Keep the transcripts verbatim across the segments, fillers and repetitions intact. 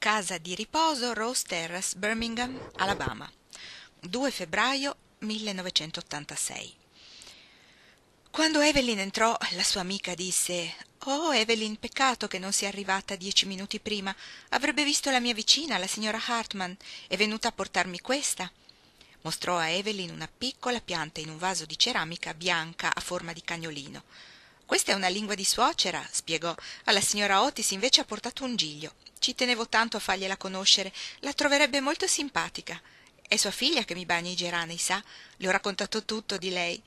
Casa di riposo Rose Terrace, Birmingham, Alabama, due febbraio millenovecentottantasei. Quando Evelyn entrò, la sua amica disse: «Oh, Evelyn, peccato che non sia arrivata dieci minuti prima. Avrebbe visto la mia vicina, la signora Hartman. È venuta a portarmi questa». Mostrò a Evelyn una piccola pianta in un vaso di ceramica bianca a forma di cagnolino. «Questa è una lingua di suocera», spiegò. «Alla signora Otis invece ha portato un giglio. Ci tenevo tanto a fargliela conoscere, la troverebbe molto simpatica. È sua figlia che mi bagna i geranei, sa? Le ho raccontato tutto di lei».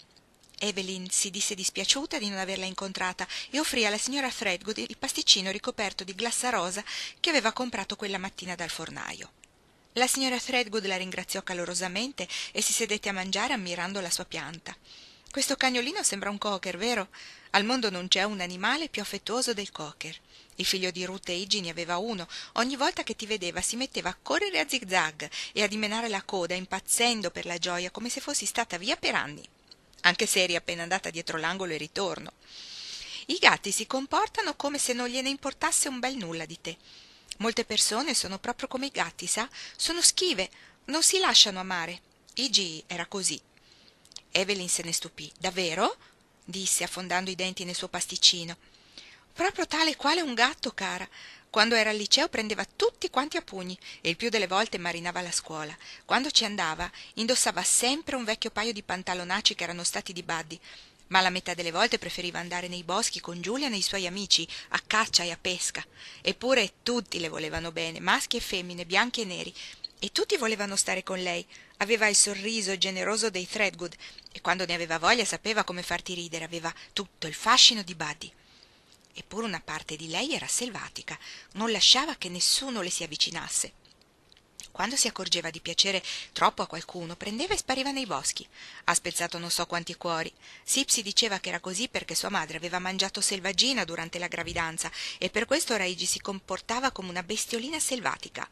Evelyn si disse dispiaciuta di non averla incontrata e offrì alla signora Threadgood il pasticcino ricoperto di glassa rosa che aveva comprato quella mattina dal fornaio. La signora Threadgood la ringraziò calorosamente e si sedette a mangiare ammirando la sua pianta. «Questo cagnolino sembra un cocker, vero? Al mondo non c'è un animale più affettuoso del cocker. Il figlio di Ruth e Iggy ne aveva uno. Ogni volta che ti vedeva si metteva a correre a zig-zag e a dimenare la coda, impazzendo per la gioia come se fossi stata via per anni, anche se eri appena andata dietro l'angolo e ritorno. I gatti si comportano come se non gliene importasse un bel nulla di te. Molte persone sono proprio come i gatti, sa? Sono schive, non si lasciano amare. Iggy era così». Evelyn se ne stupì. «Davvero?» disse, affondando i denti nel suo pasticcino. «Proprio tale quale un gatto, cara. Quando era al liceo prendeva tutti quanti a pugni e il più delle volte marinava la scuola. Quando ci andava indossava sempre un vecchio paio di pantalonacci che erano stati di Buddy, ma la metà delle volte preferiva andare nei boschi con Julian e i suoi amici a caccia e a pesca. Eppure tutti le volevano bene, maschi e femmine, bianchi e neri, e tutti volevano stare con lei. Aveva il sorriso generoso dei Threadgood e quando ne aveva voglia sapeva come farti ridere, aveva tutto il fascino di Buddy. Eppure una parte di lei era selvatica, non lasciava che nessuno le si avvicinasse. Quando si accorgeva di piacere troppo a qualcuno, prendeva e spariva nei boschi. Ha spezzato non so quanti cuori. Sipsy diceva che era così perché sua madre aveva mangiato selvaggina durante la gravidanza e per questo ora Iggy si comportava come una bestiolina selvatica.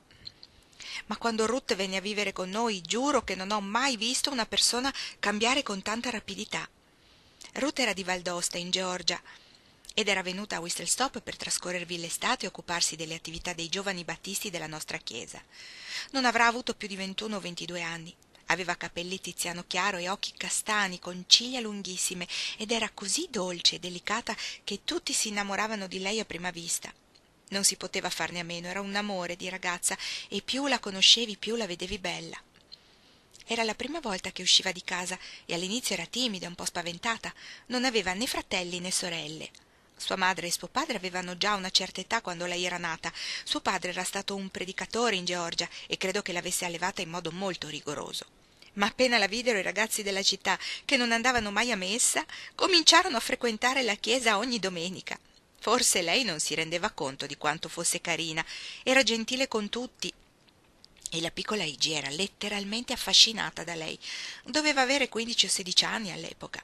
Ma quando Ruth venne a vivere con noi, giuro che non ho mai visto una persona cambiare con tanta rapidità. Ruth era di Valdosta, in Georgia, ed era venuta a Whistlestock per trascorrervi l'estate e occuparsi delle attività dei giovani battisti della nostra chiesa. Non avrà avuto più di ventuno o ventidue anni. Aveva capelli tiziano chiaro e occhi castani con ciglia lunghissime ed era così dolce e delicata che tutti si innamoravano di lei a prima vista. Non si poteva farne a meno, era un amore di ragazza e più la conoscevi più la vedevi bella. Era la prima volta che usciva di casa e all'inizio era timida, un po' spaventata. Non aveva né fratelli né sorelle. Sua madre e suo padre avevano già una certa età quando lei era nata. Suo padre era stato un predicatore in Georgia e credo che l'avesse allevata in modo molto rigoroso. Ma appena la videro i ragazzi della città, che non andavano mai a messa, cominciarono a frequentare la chiesa ogni domenica. Forse lei non si rendeva conto di quanto fosse carina, era gentile con tutti, e la piccola Iggy era letteralmente affascinata da lei. Doveva avere quindici o sedici anni all'epoca.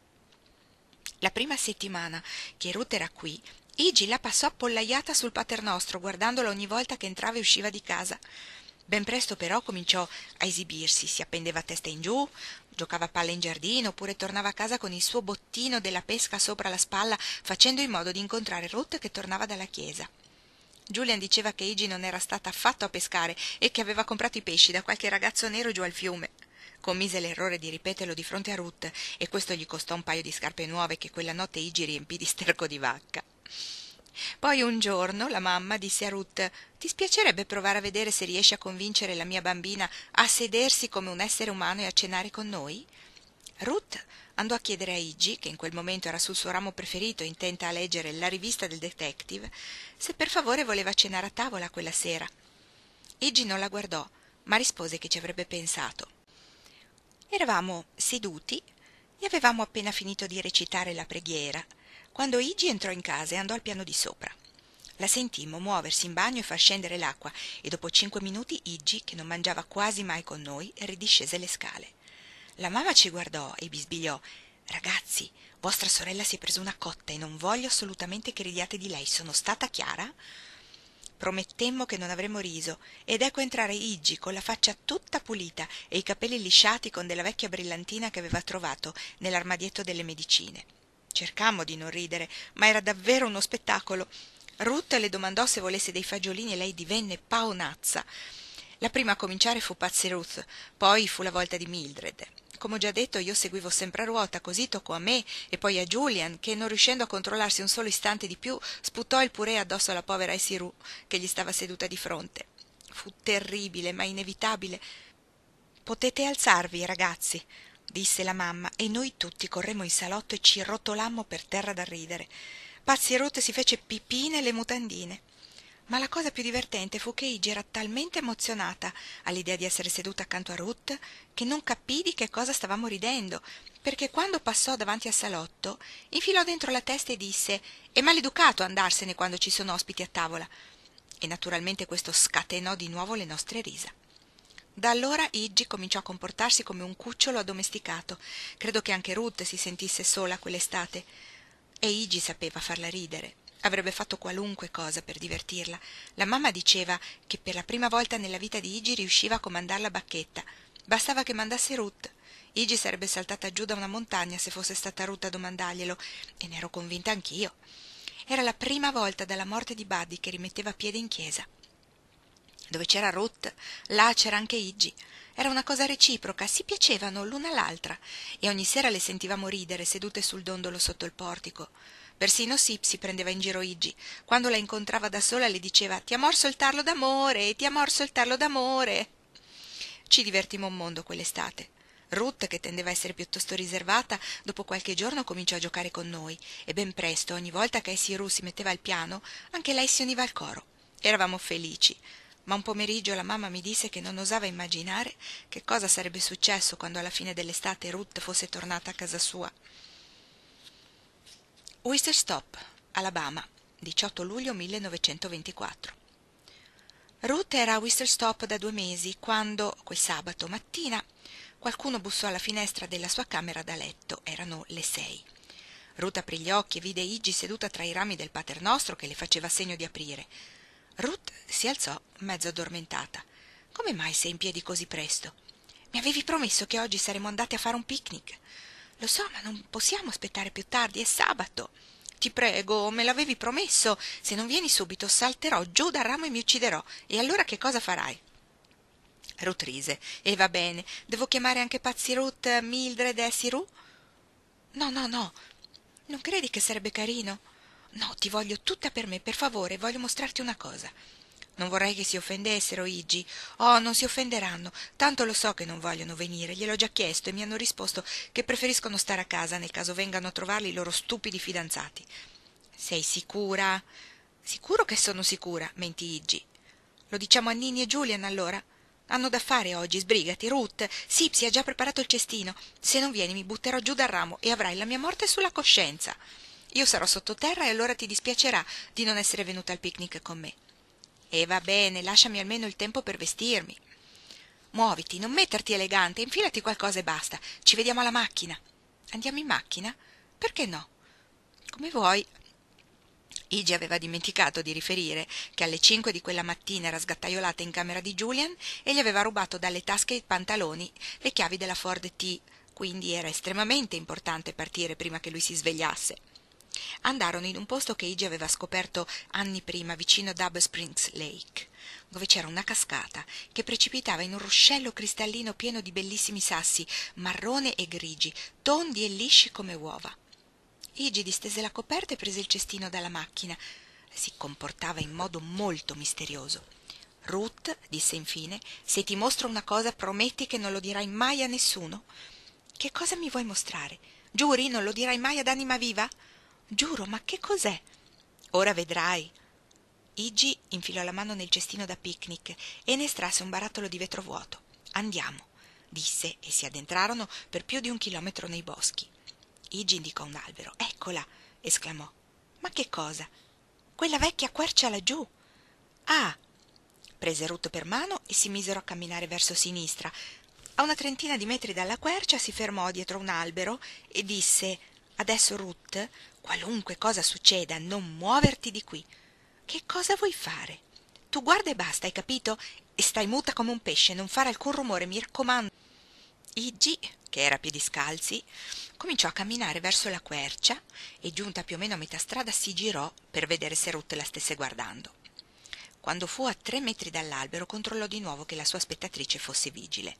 La prima settimana che Ruth era qui, Iggy la passò appollaiata sul paternostro, guardandola ogni volta che entrava e usciva di casa. Ben presto però cominciò a esibirsi, si appendeva a testa in giù, giocava a palla in giardino, oppure tornava a casa con il suo bottino della pesca sopra la spalla, facendo in modo di incontrare Ruth che tornava dalla chiesa. Julian diceva che Iggy non era stata affatto a pescare e che aveva comprato i pesci da qualche ragazzo nero giù al fiume. Commise l'errore di ripeterlo di fronte a Ruth e questo gli costò un paio di scarpe nuove che quella notte Iggy riempì di sterco di vacca. Poi un giorno la mamma disse a Ruth: «Ti spiacerebbe provare a vedere se riesci a convincere la mia bambina a sedersi come un essere umano e a cenare con noi?» Ruth andò a chiedere a Iggy, che in quel momento era sul suo ramo preferito intenta a leggere la rivista del detective, se per favore voleva cenare a tavola quella sera. Iggy non la guardò, ma rispose che ci avrebbe pensato. Eravamo seduti e avevamo appena finito di recitare la preghiera quando Iggy entrò in casa e andò al piano di sopra. La sentimmo muoversi in bagno e far scendere l'acqua e dopo cinque minuti Iggy, che non mangiava quasi mai con noi, ridiscese le scale. La mamma ci guardò e bisbigliò: «Ragazzi, vostra sorella si è presa una cotta e non voglio assolutamente che ridiate di lei. Sono stata chiara?» Promettemmo che non avremmo riso ed ecco entrare Iggy con la faccia tutta pulita e i capelli lisciati con della vecchia brillantina che aveva trovato nell'armadietto delle medicine. Cercammo di non ridere, ma era davvero uno spettacolo. Ruth le domandò se volesse dei fagiolini e lei divenne paonazza. La prima a cominciare fu Patsy Ruth, poi fu la volta di Mildred. Come ho già detto, io seguivo sempre a ruota, così toccò a me e poi a Julian, che non riuscendo a controllarsi un solo istante di più, sputò il purè addosso alla povera Essie Rue, che gli stava seduta di fronte. Fu terribile, ma inevitabile. «Potete alzarvi, ragazzi», disse la mamma, e noi tutti corremmo in salotto e ci rotolammo per terra da ridere. Patsy Ruth si fece pipì nelle mutandine. Ma la cosa più divertente fu che Iggy era talmente emozionata all'idea di essere seduta accanto a Ruth che non capì di che cosa stavamo ridendo, perché quando passò davanti al salotto infilò dentro la testa e disse: «È maleducato andarsene quando ci sono ospiti a tavola». E naturalmente questo scatenò di nuovo le nostre risa. Da allora Iggy cominciò a comportarsi come un cucciolo addomesticato. Credo che anche Ruth si sentisse sola quell'estate. E Iggy sapeva farla ridere. Avrebbe fatto qualunque cosa per divertirla. La mamma diceva che per la prima volta nella vita di Iggy riusciva a comandare la bacchetta. Bastava che mandasse Ruth. Iggy sarebbe saltata giù da una montagna se fosse stata Ruth a domandarglielo, e ne ero convinta anch'io. Era la prima volta dalla morte di Buddy che rimetteva piede in chiesa. Dove c'era Ruth, là c'era anche Iggy. Era una cosa reciproca, si piacevano l'una all'altra, e ogni sera le sentivamo ridere sedute sul dondolo sotto il portico. Persino Sip si prendeva in giro Iggy. Quando la incontrava da sola le diceva: «Ti ha morso il tarlo d'amore, ti ha morso il tarlo d'amore». Ci divertimmo un mondo quell'estate. Ruth, che tendeva a essere piuttosto riservata, dopo qualche giorno cominciò a giocare con noi, e ben presto, ogni volta che Essie Rue si metteva al piano, anche lei si univa al coro. Eravamo felici. Ma un pomeriggio la mamma mi disse che non osava immaginare che cosa sarebbe successo quando alla fine dell'estate Ruth fosse tornata a casa sua. Oyster Stop, Alabama, diciotto luglio millenovecentoventiquattro. Ruth era a Oyster Stop da due mesi quando, quel sabato mattina, qualcuno bussò alla finestra della sua camera da letto. Erano le sei. Ruth aprì gli occhi e vide Iggy seduta tra i rami del paternostro che le faceva segno di aprire. Ruth si alzò mezzo addormentata. «Come mai sei in piedi così presto? Mi avevi promesso che oggi saremmo andati a fare un picnic». «Lo so, ma non possiamo aspettare più tardi, è sabato». «Ti prego, me l'avevi promesso. Se non vieni subito salterò giù dal ramo e mi ucciderò. E allora che cosa farai?» Ruth rise. «E va bene. Devo chiamare anche Patsy Ruth, Mildred e Essie Rue?» «No, no, no. Non credi che sarebbe carino?» «No, ti voglio tutta per me, per favore, voglio mostrarti una cosa». «Non vorrei che si offendessero, Iggy». «Oh, non si offenderanno, tanto lo so che non vogliono venire, gliel'ho già chiesto e mi hanno risposto che preferiscono stare a casa nel caso vengano a trovarli i loro stupidi fidanzati». «Sei sicura?» «Sicuro che sono sicura», mentì Iggy. «Lo diciamo a Ninni e Julian allora?» «Hanno da fare oggi, sbrigati, Ruth. Sipsi ha già preparato il cestino. Se non vieni mi butterò giù dal ramo e avrai la mia morte sulla coscienza. Io sarò sottoterra e allora ti dispiacerà di non essere venuta al picnic con me». «E va bene, lasciami almeno il tempo per vestirmi». «Muoviti, non metterti elegante, infilati qualcosa e basta. Ci vediamo alla macchina». «Andiamo in macchina? Perché no?» «Come vuoi». Iggy aveva dimenticato di riferire che alle cinque di quella mattina era sgattaiolata in camera di Julian e gli aveva rubato dalle tasche i pantaloni le chiavi della Ford T, quindi era estremamente importante partire prima che lui si svegliasse. Andarono in un posto che Iggy aveva scoperto anni prima vicino Dub Springs Lake, dove c'era una cascata che precipitava in un ruscello cristallino pieno di bellissimi sassi marrone e grigi, tondi e lisci come uova. Iggy distese la coperta e prese il cestino dalla macchina. Si comportava in modo molto misterioso. «Ruth», disse infine, «se ti mostro una cosa prometti che non lo dirai mai a nessuno». «Che cosa mi vuoi mostrare? Giuri, non lo dirai mai ad anima viva?» «Giuro, ma che cos'è?» «Ora vedrai». Iggy infilò la mano nel cestino da picnic e ne estrasse un barattolo di vetro vuoto. «Andiamo», disse, e si addentrarono per più di un chilometro nei boschi. Iggy indicò un albero. «Eccola!» esclamò. «Ma che cosa?» «Quella vecchia quercia laggiù». «Ah!» Prese Ruth per mano e si misero a camminare verso sinistra. A una trentina di metri dalla quercia si fermò dietro un albero e disse: «Adesso, Ruth, qualunque cosa succeda, non muoverti di qui». «Che cosa vuoi fare?» «Tu guarda e basta, hai capito? E stai muta come un pesce, non fare alcun rumore, mi raccomando». Iggy, che era a piedi scalzi, cominciò a camminare verso la quercia e, giunta più o meno a metà strada, si girò per vedere se Ruth la stesse guardando. Quando fu a tre metri dall'albero, controllò di nuovo che la sua spettatrice fosse vigile.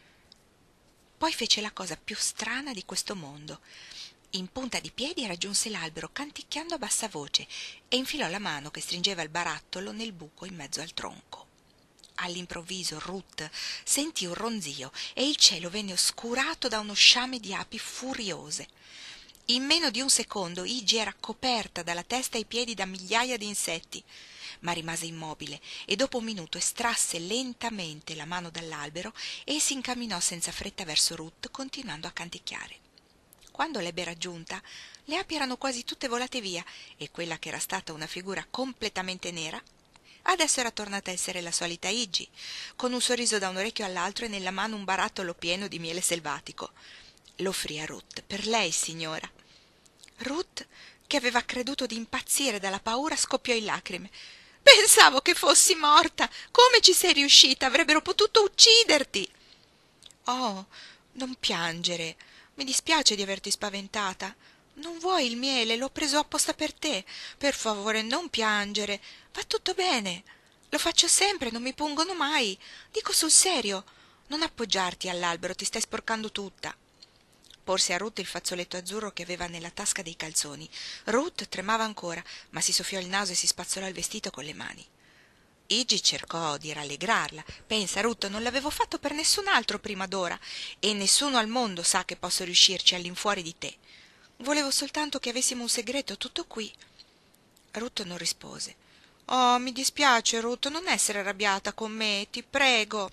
Poi fece la cosa più strana di questo mondo. In punta di piedi raggiunse l'albero canticchiando a bassa voce e infilò la mano che stringeva il barattolo nel buco in mezzo al tronco. All'improvviso Ruth sentì un ronzio e il cielo venne oscurato da uno sciame di api furiose. In meno di un secondo Iggy era coperta dalla testa ai piedi da migliaia di insetti, ma rimase immobile e dopo un minuto estrasse lentamente la mano dall'albero e si incamminò senza fretta verso Ruth, continuando a canticchiare. Quando l'ebbe raggiunta, le api erano quasi tutte volate via e quella che era stata una figura completamente nera adesso era tornata a essere la solita Iggy, con un sorriso da un orecchio all'altro e nella mano un barattolo pieno di miele selvatico. Lo offrì a Ruth. Per lei, signora. Ruth, che aveva creduto di impazzire dalla paura, scoppiò in lacrime. Pensavo che fossi morta. Come ci sei riuscita? Avrebbero potuto ucciderti. Oh, non piangere. Mi dispiace di averti spaventata. Non vuoi il miele? L'ho preso apposta per te. Per favore, non piangere. Va tutto bene. Lo faccio sempre, non mi pungono mai. Dico sul serio. Non appoggiarti all'albero, ti stai sporcando tutta. Porse a Ruth il fazzoletto azzurro che aveva nella tasca dei calzoni. Ruth tremava ancora, ma si soffiò il naso e si spazzolò il vestito con le mani. Iggy cercò di rallegrarla. Pensa, Ruth, non l'avevo fatto per nessun altro prima d'ora, e nessuno al mondo sa che posso riuscirci all'infuori di te. Volevo soltanto che avessimo un segreto, tutto qui. Ruth non rispose. Oh, mi dispiace, Ruth, non essere arrabbiata con me, ti prego.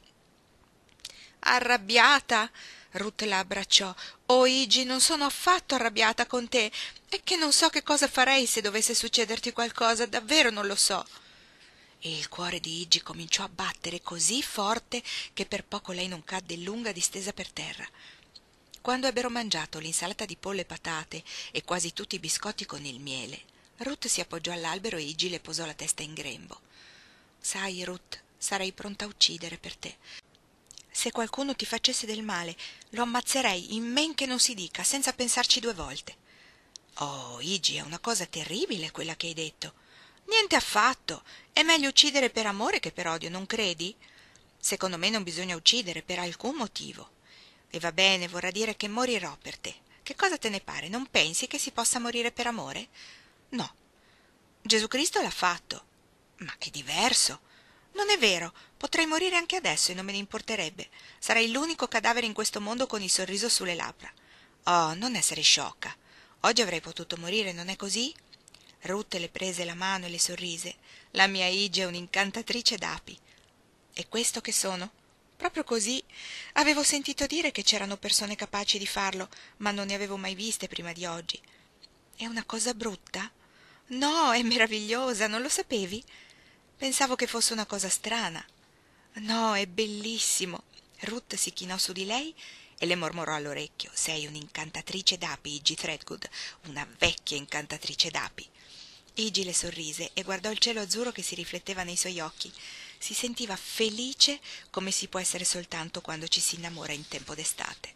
Arrabbiata? Ruth la abbracciò. Oh, Iggy, non sono affatto arrabbiata con te. È che non so che cosa farei se dovesse succederti qualcosa, davvero non lo so. E il cuore di Iggy cominciò a battere così forte che per poco lei non cadde lunga distesa per terra. Quando ebbero mangiato l'insalata di pollo e patate e quasi tutti i biscotti con il miele, Ruth si appoggiò all'albero e Iggy le posò la testa in grembo. Sai, Ruth, sarei pronta a uccidere per te. Se qualcuno ti facesse del male, lo ammazzerei in men che non si dica, senza pensarci due volte. Oh, Iggy, è una cosa terribile quella che hai detto. Niente affatto. È meglio uccidere per amore che per odio, non credi? Secondo me non bisogna uccidere per alcun motivo. E va bene, vorrà dire che morirò per te. Che cosa te ne pare? Non pensi che si possa morire per amore? No. Gesù Cristo l'ha fatto. Ma è diverso. Non è vero. Potrei morire anche adesso e non me ne importerebbe. Sarei l'unico cadavere in questo mondo con il sorriso sulle labbra. Oh, non essere sciocca. Oggi avrei potuto morire, non è così? Ruth le prese la mano e le sorrise. La mia Iggy è un'incantatrice d'api. E questo che sono? Proprio così. Avevo sentito dire che c'erano persone capaci di farlo, ma non ne avevo mai viste prima di oggi. È una cosa brutta? No, è meravigliosa, non lo sapevi? Pensavo che fosse una cosa strana. No, è bellissimo. Ruth si chinò su di lei e le mormorò all'orecchio. Sei un'incantatrice d'api, Iggy Threadgood, una vecchia incantatrice d'api. Iggy le sorrise e guardò il cielo azzurro che si rifletteva nei suoi occhi. Si sentiva felice come si può essere soltanto quando ci si innamora in tempo d'estate.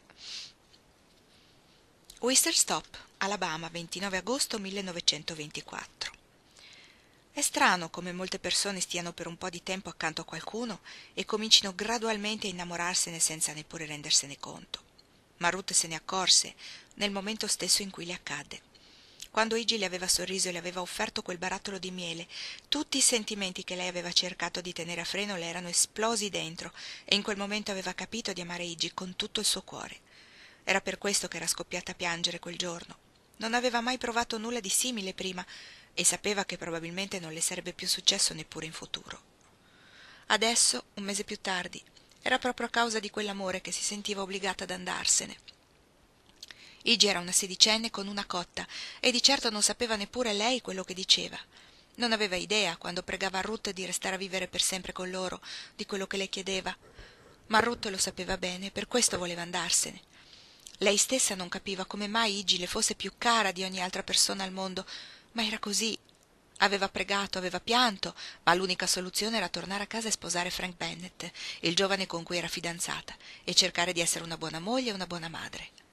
Whistler Stop, Alabama, ventinove agosto millenovecentoventiquattro. È strano come molte persone stiano per un po' di tempo accanto a qualcuno e comincino gradualmente a innamorarsene senza neppure rendersene conto. Ma Ruth se ne accorse nel momento stesso in cui le accadde. Quando Iggy le aveva sorriso e le aveva offerto quel barattolo di miele, tutti i sentimenti che lei aveva cercato di tenere a freno le erano esplosi dentro e in quel momento aveva capito di amare Iggy con tutto il suo cuore. Era per questo che era scoppiata a piangere quel giorno. Non aveva mai provato nulla di simile prima e sapeva che probabilmente non le sarebbe più successo neppure in futuro. Adesso, un mese più tardi, era proprio a causa di quell'amore che si sentiva obbligata ad andarsene. Iggy era una sedicenne con una cotta e di certo non sapeva neppure lei quello che diceva. Non aveva idea, quando pregava Ruth di restare a vivere per sempre con loro, di quello che le chiedeva. Ma Ruth lo sapeva bene, per questo voleva andarsene. Lei stessa non capiva come mai Iggy le fosse più cara di ogni altra persona al mondo, ma era così. Aveva pregato, aveva pianto, ma l'unica soluzione era tornare a casa e sposare Frank Bennett, il giovane con cui era fidanzata, e cercare di essere una buona moglie e una buona madre.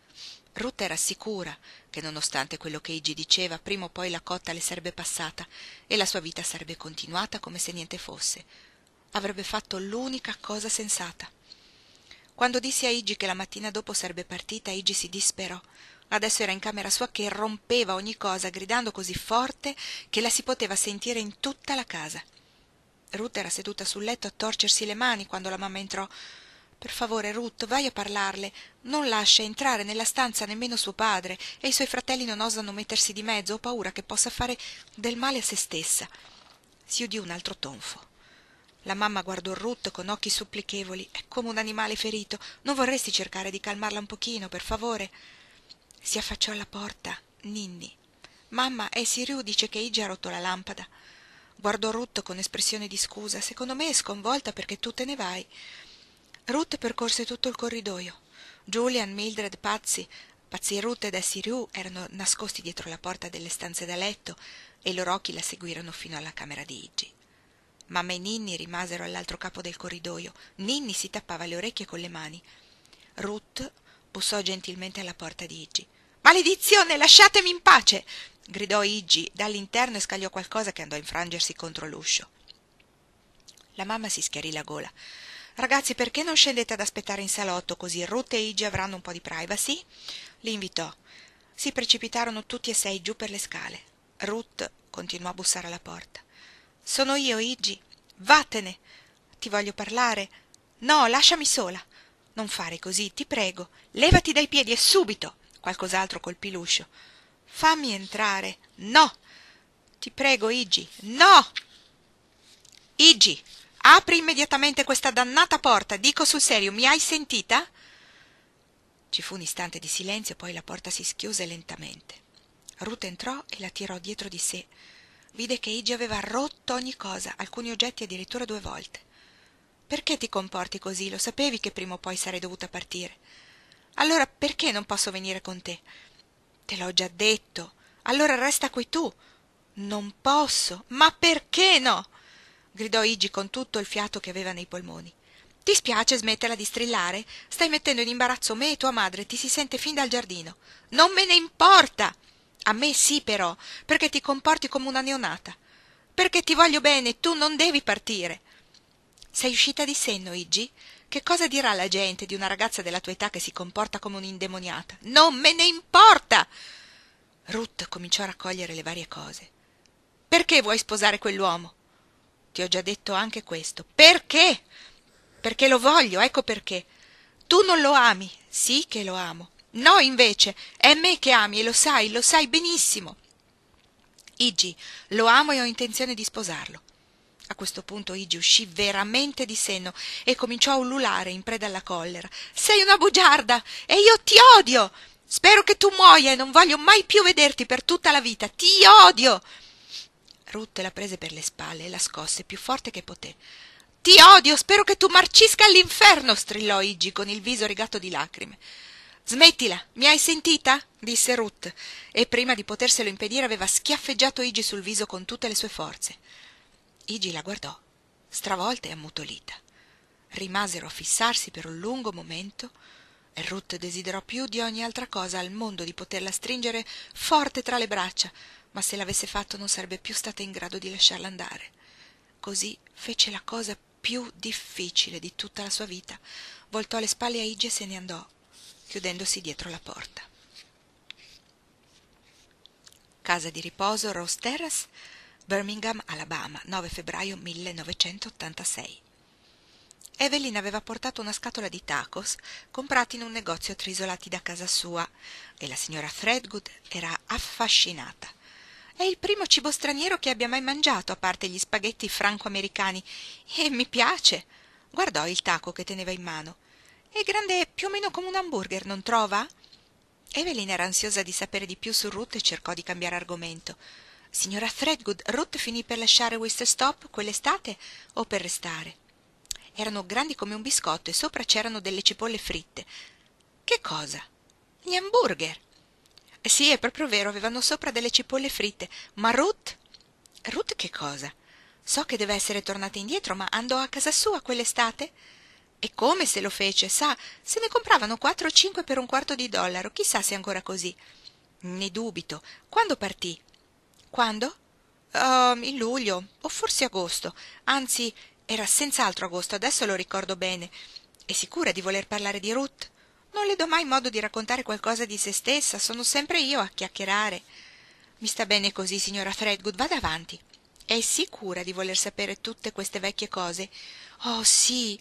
Ruth era sicura che, nonostante quello che Iggy diceva, prima o poi la cotta le sarebbe passata e la sua vita sarebbe continuata come se niente fosse. Avrebbe fatto l'unica cosa sensata. Quando dissi a Iggy che la mattina dopo sarebbe partita, Iggy si disperò. Adesso era in camera sua che rompeva ogni cosa, gridando così forte che la si poteva sentire in tutta la casa. Ruth era seduta sul letto a torcersi le mani quando la mamma entrò. «Per favore, Ruth, vai a parlarle. Non lascia entrare nella stanza nemmeno suo padre, e i suoi fratelli non osano mettersi di mezzo. Ho paura che possa fare del male a se stessa». Si udì un altro tonfo. La mamma guardò Ruth con occhi supplichevoli. «È come un animale ferito. Non vorresti cercare di calmarla un pochino, per favore?» Si affacciò alla porta Ninni. «Mamma, Essie Rue dice che Iggy ha rotto la lampada». Guardò Ruth con espressione di scusa. «Secondo me è sconvolta perché tu te ne vai». Ruth percorse tutto il corridoio. Julian, Mildred, Patsy, Patsy Ruth ed Essie Rue erano nascosti dietro la porta delle stanze da letto e i loro occhi la seguirono fino alla camera di Iggy. Mamma e Ninni rimasero all'altro capo del corridoio. Ninni si tappava le orecchie con le mani. Ruth bussò gentilmente alla porta di Iggy. «Maledizione, lasciatemi in pace!» gridò Iggy dall'interno e scagliò qualcosa che andò a infrangersi contro l'uscio. La mamma si schiarì la gola. «Ragazzi, perché non scendete ad aspettare in salotto, così Ruth e Iggy avranno un po' di privacy?» li invitò. Si precipitarono tutti e sei giù per le scale. Ruth continuò a bussare alla porta. «Sono io, Iggy. Vattene. Ti voglio parlare. No, lasciami sola. Non fare così, ti prego. Levati dai piedi e subito!» Qualcos'altro colpì l'uscio. «Fammi entrare!» «No! Ti prego, Iggy! No!» «Iggy, apri immediatamente questa dannata porta, dico sul serio, mi hai sentita?» Ci fu un istante di silenzio, poi la porta si schiuse lentamente. Ruth entrò e la tirò dietro di sé. Vide che Iggy aveva rotto ogni cosa, alcuni oggetti addirittura due volte. «Perché ti comporti così? Lo sapevi che prima o poi sarei dovuta partire. Allora perché non posso venire con te?» «Te l'ho già detto. Allora resta qui tu». «Non posso». «Ma perché no?» gridò Iggy con tutto il fiato che aveva nei polmoni. «Ti spiace smetterla di strillare? Stai mettendo in imbarazzo me e tua madre, ti si sente fin dal giardino». «Non me ne importa!» «A me sì, però, perché ti comporti come una neonata. Perché ti voglio bene, tu non devi partire». «Sei uscita di senno, Iggy? Che cosa dirà la gente di una ragazza della tua età che si comporta come un'indemoniata?» «Non me ne importa!» Ruth cominciò a raccogliere le varie cose. «Perché vuoi sposare quell'uomo?» «Ti ho già detto anche questo». «Perché?» «Perché lo voglio, ecco perché». «Tu non lo ami». «Sì che lo amo». «No, invece, è me che ami e lo sai, lo sai benissimo». «Iggy, lo amo e ho intenzione di sposarlo». A questo punto Iggy uscì veramente di senno e cominciò a ululare in preda alla collera. «Sei una bugiarda e io ti odio! Spero che tu muoia e non voglio mai più vederti per tutta la vita! Ti odio!» Ruth la prese per le spalle e la scosse più forte che poté. «Ti odio! Spero che tu marcisca all'inferno!» strillò Iggy con il viso rigato di lacrime. «Smettila! Mi hai sentita?» disse Ruth, e prima di poterselo impedire aveva schiaffeggiato Iggy sul viso con tutte le sue forze. Iggy la guardò, stravolta e ammutolita. Rimasero a fissarsi per un lungo momento e Ruth desiderò più di ogni altra cosa al mondo di poterla stringere forte tra le braccia, ma se l'avesse fatto non sarebbe più stata in grado di lasciarla andare. Così fece la cosa più difficile di tutta la sua vita. Voltò le spalle a Iggy e se ne andò, chiudendosi dietro la porta. Casa di riposo Rose Terrace, Birmingham, Alabama, nove febbraio millenovecentottantasei. Evelyn aveva portato una scatola di tacos comprati in un negozio trisolati da casa sua e la signora Threadgood era affascinata. «È il primo cibo straniero che abbia mai mangiato, a parte gli spaghetti franco-americani, e mi piace». Guardò il taco che teneva in mano. «È grande più o meno come un hamburger, non trova?» Evelyn era ansiosa di sapere di più su Ruth e cercò di cambiare argomento. «Signora Threadgood, Ruth finì per lasciare Wister Stop quell'estate o per restare?» Erano grandi come un biscotto e sopra c'erano delle cipolle fritte. «Che cosa?» «Gli hamburger». «Sì, è proprio vero, avevano sopra delle cipolle fritte. Ma Ruth?» «Ruth che cosa?» «So che deve essere tornata indietro, ma andò a casa sua quell'estate?» E come se lo fece, sa, se ne compravano quattro o cinque per un quarto di dollaro, chissà se è ancora così. Ne dubito. Quando partì? Quando? Uh, in luglio, o forse agosto. Anzi, era senz'altro agosto, adesso lo ricordo bene. È sicura di voler parlare di Ruth? Non le do mai modo di raccontare qualcosa di se stessa, sono sempre io a chiacchierare. Mi sta bene così, signora Threadgood, vada avanti. È sicura di voler sapere tutte queste vecchie cose? Oh, sì.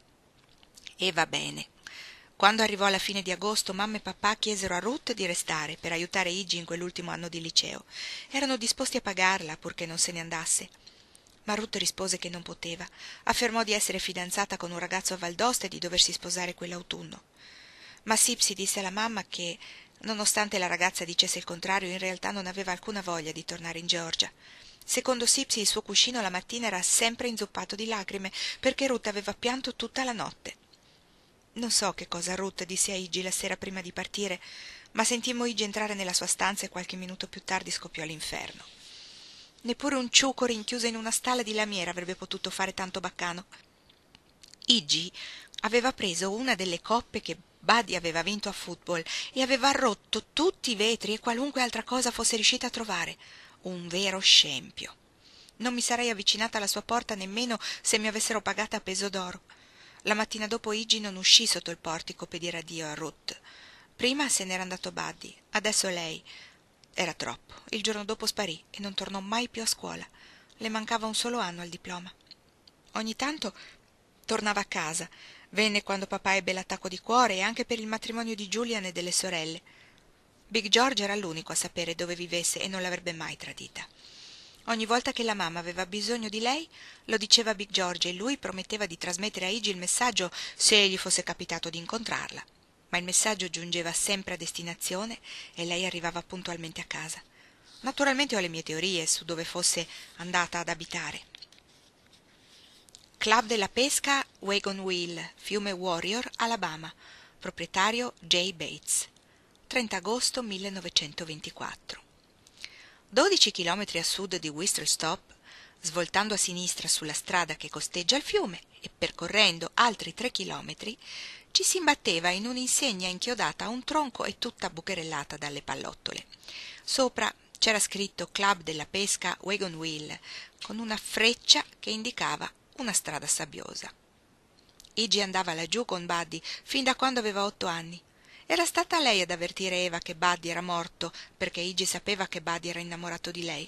E va bene. Quando arrivò alla fine di agosto, mamma e papà chiesero a Ruth di restare per aiutare Iggy in quell'ultimo anno di liceo. Erano disposti a pagarla purché non se ne andasse. Ma Ruth rispose che non poteva. Affermò di essere fidanzata con un ragazzo a Valdosta e di doversi sposare quell'autunno. Ma Sipsy disse alla mamma che, nonostante la ragazza dicesse il contrario, in realtà non aveva alcuna voglia di tornare in Georgia. Secondo Sipsy il suo cuscino la mattina era sempre inzuppato di lacrime perché Ruth aveva pianto tutta la notte. Non so che cosa Ruth disse a Iggy la sera prima di partire, ma sentimmo Iggy entrare nella sua stanza e qualche minuto più tardi scoppiò l'inferno. Neppure un ciuco rinchiuso in una stalla di lamiera avrebbe potuto fare tanto baccano. Iggy aveva preso una delle coppe che Buddy aveva vinto a football e aveva rotto tutti i vetri e qualunque altra cosa fosse riuscita a trovare. Un vero scempio. Non mi sarei avvicinata alla sua porta nemmeno se mi avessero pagata a peso d'oro. La mattina dopo Iggy non uscì sotto il portico per dire addio a Ruth. Prima se n'era andato Buddy, adesso lei. Era troppo. Il giorno dopo sparì e non tornò mai più a scuola. Le mancava un solo anno al diploma. Ogni tanto tornava a casa. Venne quando papà ebbe l'attacco di cuore e anche per il matrimonio di Julian e delle sorelle. Big George era l'unico a sapere dove vivesse e non l'avrebbe mai tradita. Ogni volta che la mamma aveva bisogno di lei, lo diceva a Big George e lui prometteva di trasmettere a Iggy il messaggio se gli fosse capitato di incontrarla. Ma il messaggio giungeva sempre a destinazione e lei arrivava puntualmente a casa. Naturalmente ho le mie teorie su dove fosse andata ad abitare. Club della pesca Wagon Wheel, Fiume Warrior, Alabama. Proprietario J. Bates. trenta agosto millenovecentoventiquattro. dodici chilometri a sud di Whistle Stop, svoltando a sinistra sulla strada che costeggia il fiume e percorrendo altri tre chilometri, ci si imbatteva in un'insegna inchiodata a un tronco e tutta bucherellata dalle pallottole. Sopra c'era scritto Club della pesca Wagon Wheel, con una freccia che indicava una strada sabbiosa. Iggy andava laggiù con Buddy fin da quando aveva otto anni. Era stata lei ad avvertire Eva che Buddy era morto, perché Iggy sapeva che Buddy era innamorato di lei.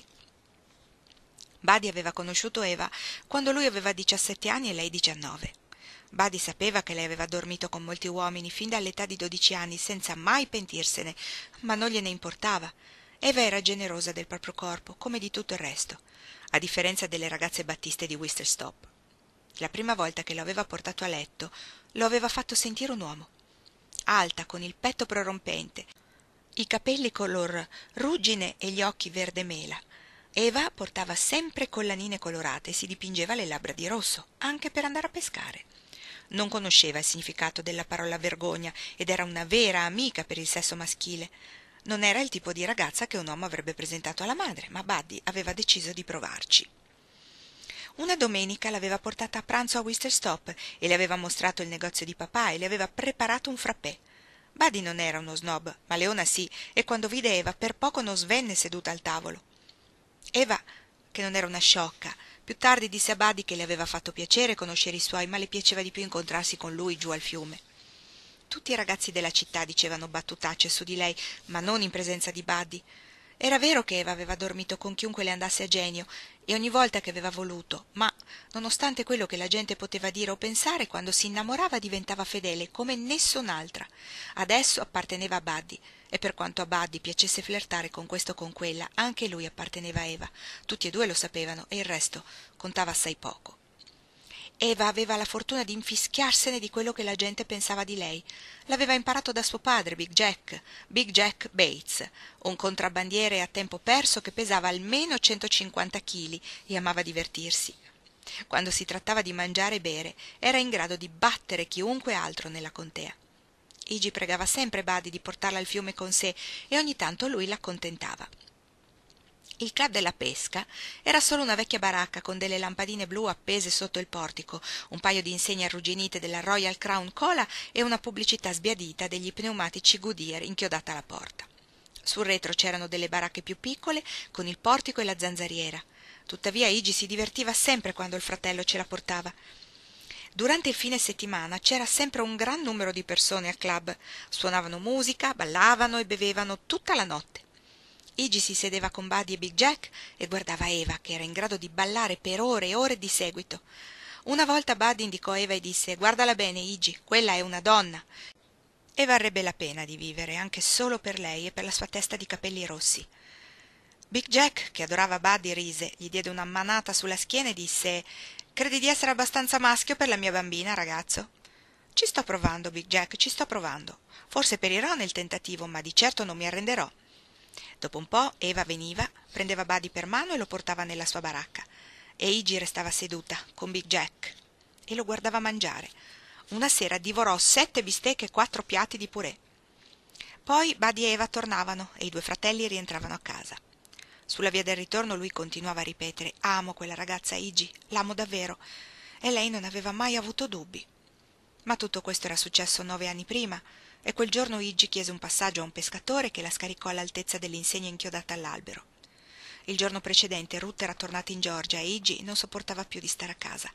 Buddy aveva conosciuto Eva quando lui aveva diciassette anni e lei diciannove. Buddy sapeva che lei aveva dormito con molti uomini fin dall'età di dodici anni senza mai pentirsene, ma non gliene importava. Eva era generosa del proprio corpo, come di tutto il resto, a differenza delle ragazze battiste di Whistle Stop. La prima volta che lo aveva portato a letto, lo aveva fatto sentire un uomo. Alta, con il petto prorompente, i capelli color ruggine e gli occhi verde mela. Eva portava sempre collanine colorate e si dipingeva le labbra di rosso, anche per andare a pescare. Non conosceva il significato della parola vergogna ed era una vera amica per il sesso maschile. Non era il tipo di ragazza che un uomo avrebbe presentato alla madre, ma Buddy aveva deciso di provarci. Una domenica l'aveva portata a pranzo a Whistle Stop e le aveva mostrato il negozio di papà e le aveva preparato un frappè. Buddy non era uno snob, ma Leona sì, e quando vide Eva per poco non svenne seduta al tavolo. Eva, che non era una sciocca, più tardi disse a Buddy che le aveva fatto piacere conoscere i suoi, ma le piaceva di più incontrarsi con lui giù al fiume. Tutti i ragazzi della città dicevano battutacce su di lei, ma non in presenza di Buddy. Era vero che Eva aveva dormito con chiunque le andasse a genio e ogni volta che aveva voluto, ma, nonostante quello che la gente poteva dire o pensare, quando si innamorava diventava fedele come nessun'altra. Adesso apparteneva a Buddy e per quanto a Buddy piacesse flirtare con questo o con quella, anche lui apparteneva a Eva. Tutti e due lo sapevano e il resto contava assai poco. Eva aveva la fortuna di infischiarsene di quello che la gente pensava di lei. L'aveva imparato da suo padre, Big Jack, Big Jack Bates, un contrabbandiere a tempo perso che pesava almeno centocinquanta chili e amava divertirsi. Quando si trattava di mangiare e bere, era in grado di battere chiunque altro nella contea. Iggy pregava sempre Buddy di portarla al fiume con sé e ogni tanto lui l'accontentava. Il club della pesca era solo una vecchia baracca con delle lampadine blu appese sotto il portico, un paio di insegne arrugginite della Royal Crown Cola e una pubblicità sbiadita degli pneumatici Goodyear inchiodata alla porta. Sul retro c'erano delle baracche più piccole con il portico e la zanzariera. Tuttavia Igi si divertiva sempre quando il fratello ce la portava. Durante il fine settimana c'era sempre un gran numero di persone al club. Suonavano musica, ballavano e bevevano tutta la notte. Igi si sedeva con Buddy e Big Jack e guardava Eva, che era in grado di ballare per ore e ore di seguito. Una volta Buddy indicò Eva e disse: «Guardala bene, Igi, quella è una donna!» E varrebbe la pena di vivere, anche solo per lei e per la sua testa di capelli rossi. Big Jack, che adorava Buddy, rise, gli diede una manata sulla schiena e disse: «Credi di essere abbastanza maschio per la mia bambina, ragazzo?» «Ci sto provando, Big Jack, ci sto provando. Forse perirò nel tentativo, ma di certo non mi arrenderò». Dopo un po' Eva veniva, prendeva Buddy per mano e lo portava nella sua baracca. E Igi restava seduta con Big Jack e lo guardava mangiare. Una sera divorò sette bistecche e quattro piatti di purè. Poi Buddy e Eva tornavano e i due fratelli rientravano a casa. Sulla via del ritorno lui continuava a ripetere: «Amo quella ragazza Igi, l'amo davvero». E lei non aveva mai avuto dubbi. Ma tutto questo era successo nove anni prima, e quel giorno Igi chiese un passaggio a un pescatore che la scaricò all'altezza dell'insegna inchiodata all'albero. Il giorno precedente Ruth era tornata in Georgia e Igi non sopportava più di stare a casa.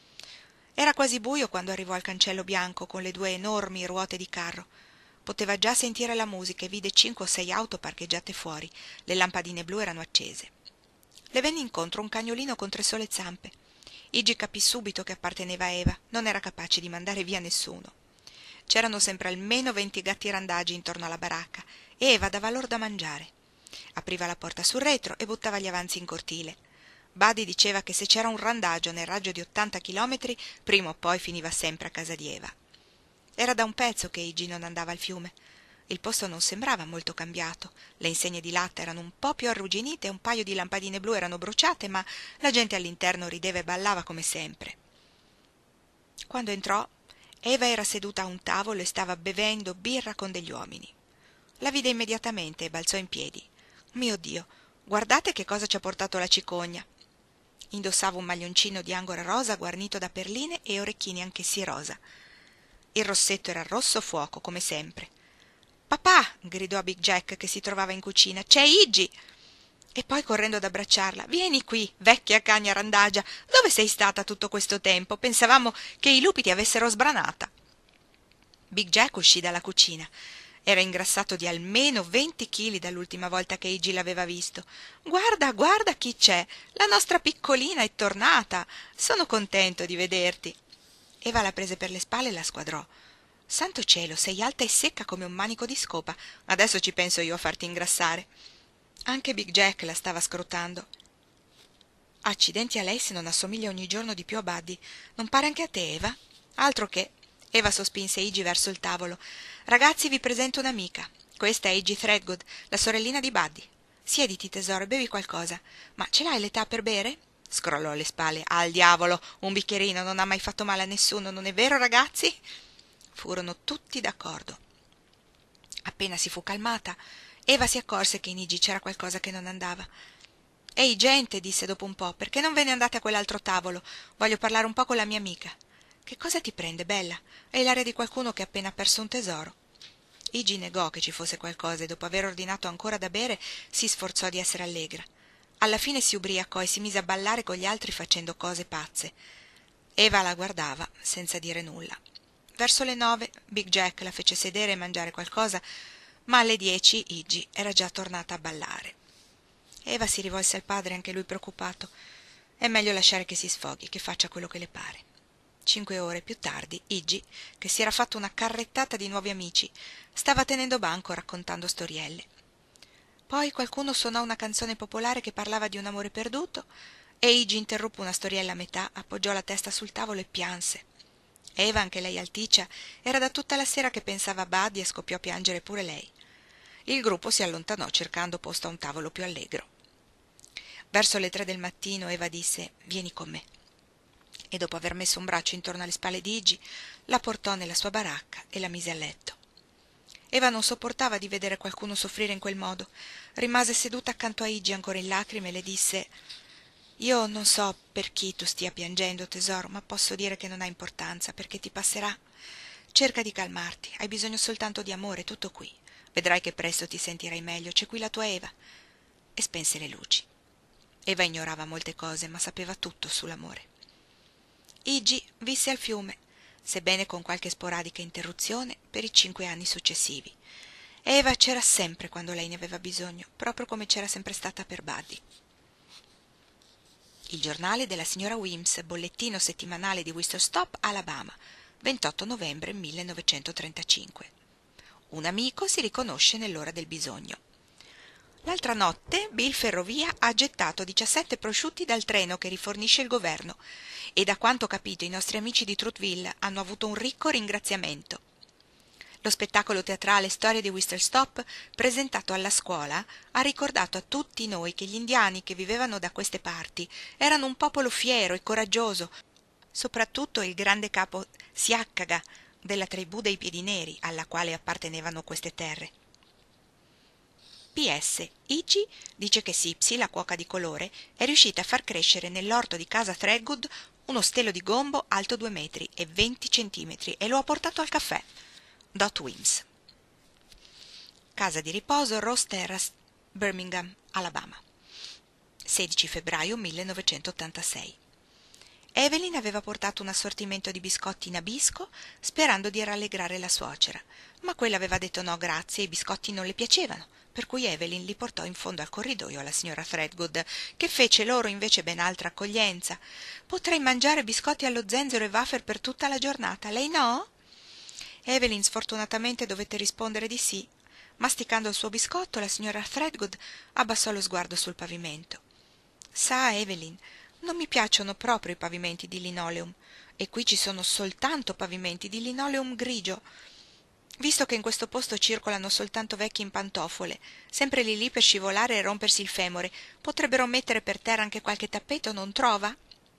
Era quasi buio quando arrivò al cancello bianco con le due enormi ruote di carro. Poteva già sentire la musica e vide cinque o sei auto parcheggiate fuori. Le lampadine blu erano accese. Le venne incontro un cagnolino con tre sole zampe. Igi capì subito che apparteneva a Eva, non era capace di mandare via nessuno. C'erano sempre almeno venti gatti randagi intorno alla baracca e Eva dava loro da mangiare. Apriva la porta sul retro e buttava gli avanzi in cortile. Buddy diceva che se c'era un randagio nel raggio di ottanta chilometri, prima o poi finiva sempre a casa di Eva. Era da un pezzo che Igi non andava al fiume. Il posto non sembrava molto cambiato. Le insegne di latta erano un po' più arrugginite e un paio di lampadine blu erano bruciate, ma la gente all'interno rideva e ballava come sempre. Quando entrò, Eva era seduta a un tavolo e stava bevendo birra con degli uomini. La vide immediatamente e balzò in piedi. «Mio Dio, guardate che cosa ci ha portato la cicogna!» Indossava un maglioncino di angora rosa guarnito da perline e orecchini anch'essi rosa. Il rossetto era rosso fuoco, come sempre. «Papà!» gridò a Big Jack, che si trovava in cucina. «C'è Igi!» E poi, correndo ad abbracciarla: «Vieni qui, vecchia cagna randagia! Dove sei stata tutto questo tempo? Pensavamo che i lupi ti avessero sbranata!» Big Jack uscì dalla cucina. Era ingrassato di almeno venti chili dall'ultima volta che Igi l'aveva visto. «Guarda, guarda chi c'è! La nostra piccolina è tornata! Sono contento di vederti!» Eva la prese per le spalle e la squadrò. «Santo cielo, sei alta e secca come un manico di scopa. Adesso ci penso io a farti ingrassare». Anche Big Jack la stava scrutando. «Accidenti a lei se non assomiglia ogni giorno di più a Buddy. Non pare anche a te, Eva?» «Altro che!» Eva sospinse Igi verso il tavolo. «Ragazzi, vi presento un'amica. Questa è Igi Threadgood, la sorellina di Buddy. Siediti, tesoro, e bevi qualcosa. Ma ce l'hai l'età per bere?» Scrollò le spalle. «Al diavolo! Un bicchierino non ha mai fatto male a nessuno, non è vero, ragazzi?» Furono tutti d'accordo. Appena si fu calmata, Eva si accorse che in Igi c'era qualcosa che non andava. «Ehi, gente», disse dopo un po', «perché non ve ne andate a quell'altro tavolo? Voglio parlare un po' con la mia amica». «Che cosa ti prende, bella? Hai l'aria di qualcuno che ha appena perso un tesoro». Igi negò che ci fosse qualcosa e dopo aver ordinato ancora da bere si sforzò di essere allegra. Alla fine si ubriacò e si mise a ballare con gli altri facendo cose pazze. Eva la guardava senza dire nulla. Verso le nove Big Jack la fece sedere e mangiare qualcosa, ma alle dieci Igi era già tornata a ballare. Eva si rivolse al padre, anche lui preoccupato. È meglio lasciare che si sfoghi, che faccia quello che le pare. Cinque ore più tardi Igi, che si era fatto una carrettata di nuovi amici, stava tenendo banco raccontando storielle. Poi qualcuno suonò una canzone popolare che parlava di un amore perduto e Igi interruppe una storiella a metà, appoggiò la testa sul tavolo e pianse. Eva, anche lei alticcia, era da tutta la sera che pensava a Buddy e scoppiò a piangere pure lei. Il gruppo si allontanò cercando posto a un tavolo più allegro. Verso le tre del mattino Eva disse: «Vieni con me». E dopo aver messo un braccio intorno alle spalle di Igi, la portò nella sua baracca e la mise a letto. Eva non sopportava di vedere qualcuno soffrire in quel modo. Rimase seduta accanto a Iggy ancora in lacrime e le disse: «Io non so per chi tu stia piangendo, tesoro, ma posso dire che non ha importanza, perché ti passerà. Cerca di calmarti, hai bisogno soltanto di amore, tutto qui. Vedrai che presto ti sentirai meglio, c'è qui la tua Eva». E spense le luci. Eva ignorava molte cose, ma sapeva tutto sull'amore. Iggy visse al fiume, sebbene con qualche sporadica interruzione, per i cinque anni successivi. Eva c'era sempre quando lei ne aveva bisogno, proprio come c'era sempre stata per Buddy. Il giornale della signora Weems, bollettino settimanale di Wisterstop, Alabama, ventotto novembre millenovecentotrentacinque. Un amico si riconosce nell'ora del bisogno. L'altra notte Bill Ferrovia ha gettato diciassette prosciutti dal treno che rifornisce il governo e da quanto ho capito i nostri amici di Truthville hanno avuto un ricco ringraziamento. Lo spettacolo teatrale Storia di Wisterstop, presentato alla scuola, ha ricordato a tutti noi che gli indiani che vivevano da queste parti erano un popolo fiero e coraggioso, soprattutto il grande capo Siaccaga della tribù dei Piedi Neri, alla quale appartenevano queste terre. P S. Iggy dice che Sipsy, la cuoca di colore, è riuscita a far crescere nell'orto di casa Threadgood uno stelo di gombo alto due metri e venti centimetri e lo ha portato al caffè. Dot Weems. Casa di riposo Rose Terrace, Birmingham, Alabama. sedici febbraio millenovecentottantasei. Evelyn aveva portato un assortimento di biscotti nabisco sperando di rallegrare la suocera, ma quella aveva detto no grazie, i biscotti non le piacevano, per cui Evelyn li portò in fondo al corridoio alla signora Threadgood, che fece loro invece ben altra accoglienza. «Potrei mangiare biscotti allo zenzero e wafer per tutta la giornata, lei no?» Evelyn sfortunatamente dovette rispondere di sì. Masticando il suo biscotto, la signora Threadgood abbassò lo sguardo sul pavimento. «Sa, Evelyn, non mi piacciono proprio i pavimenti di linoleum, e qui ci sono soltanto pavimenti di linoleum grigio. Visto che in questo posto circolano soltanto vecchi in pantofole, sempre lì lì per scivolare e rompersi il femore, potrebbero mettere per terra anche qualche tappeto, non trova?»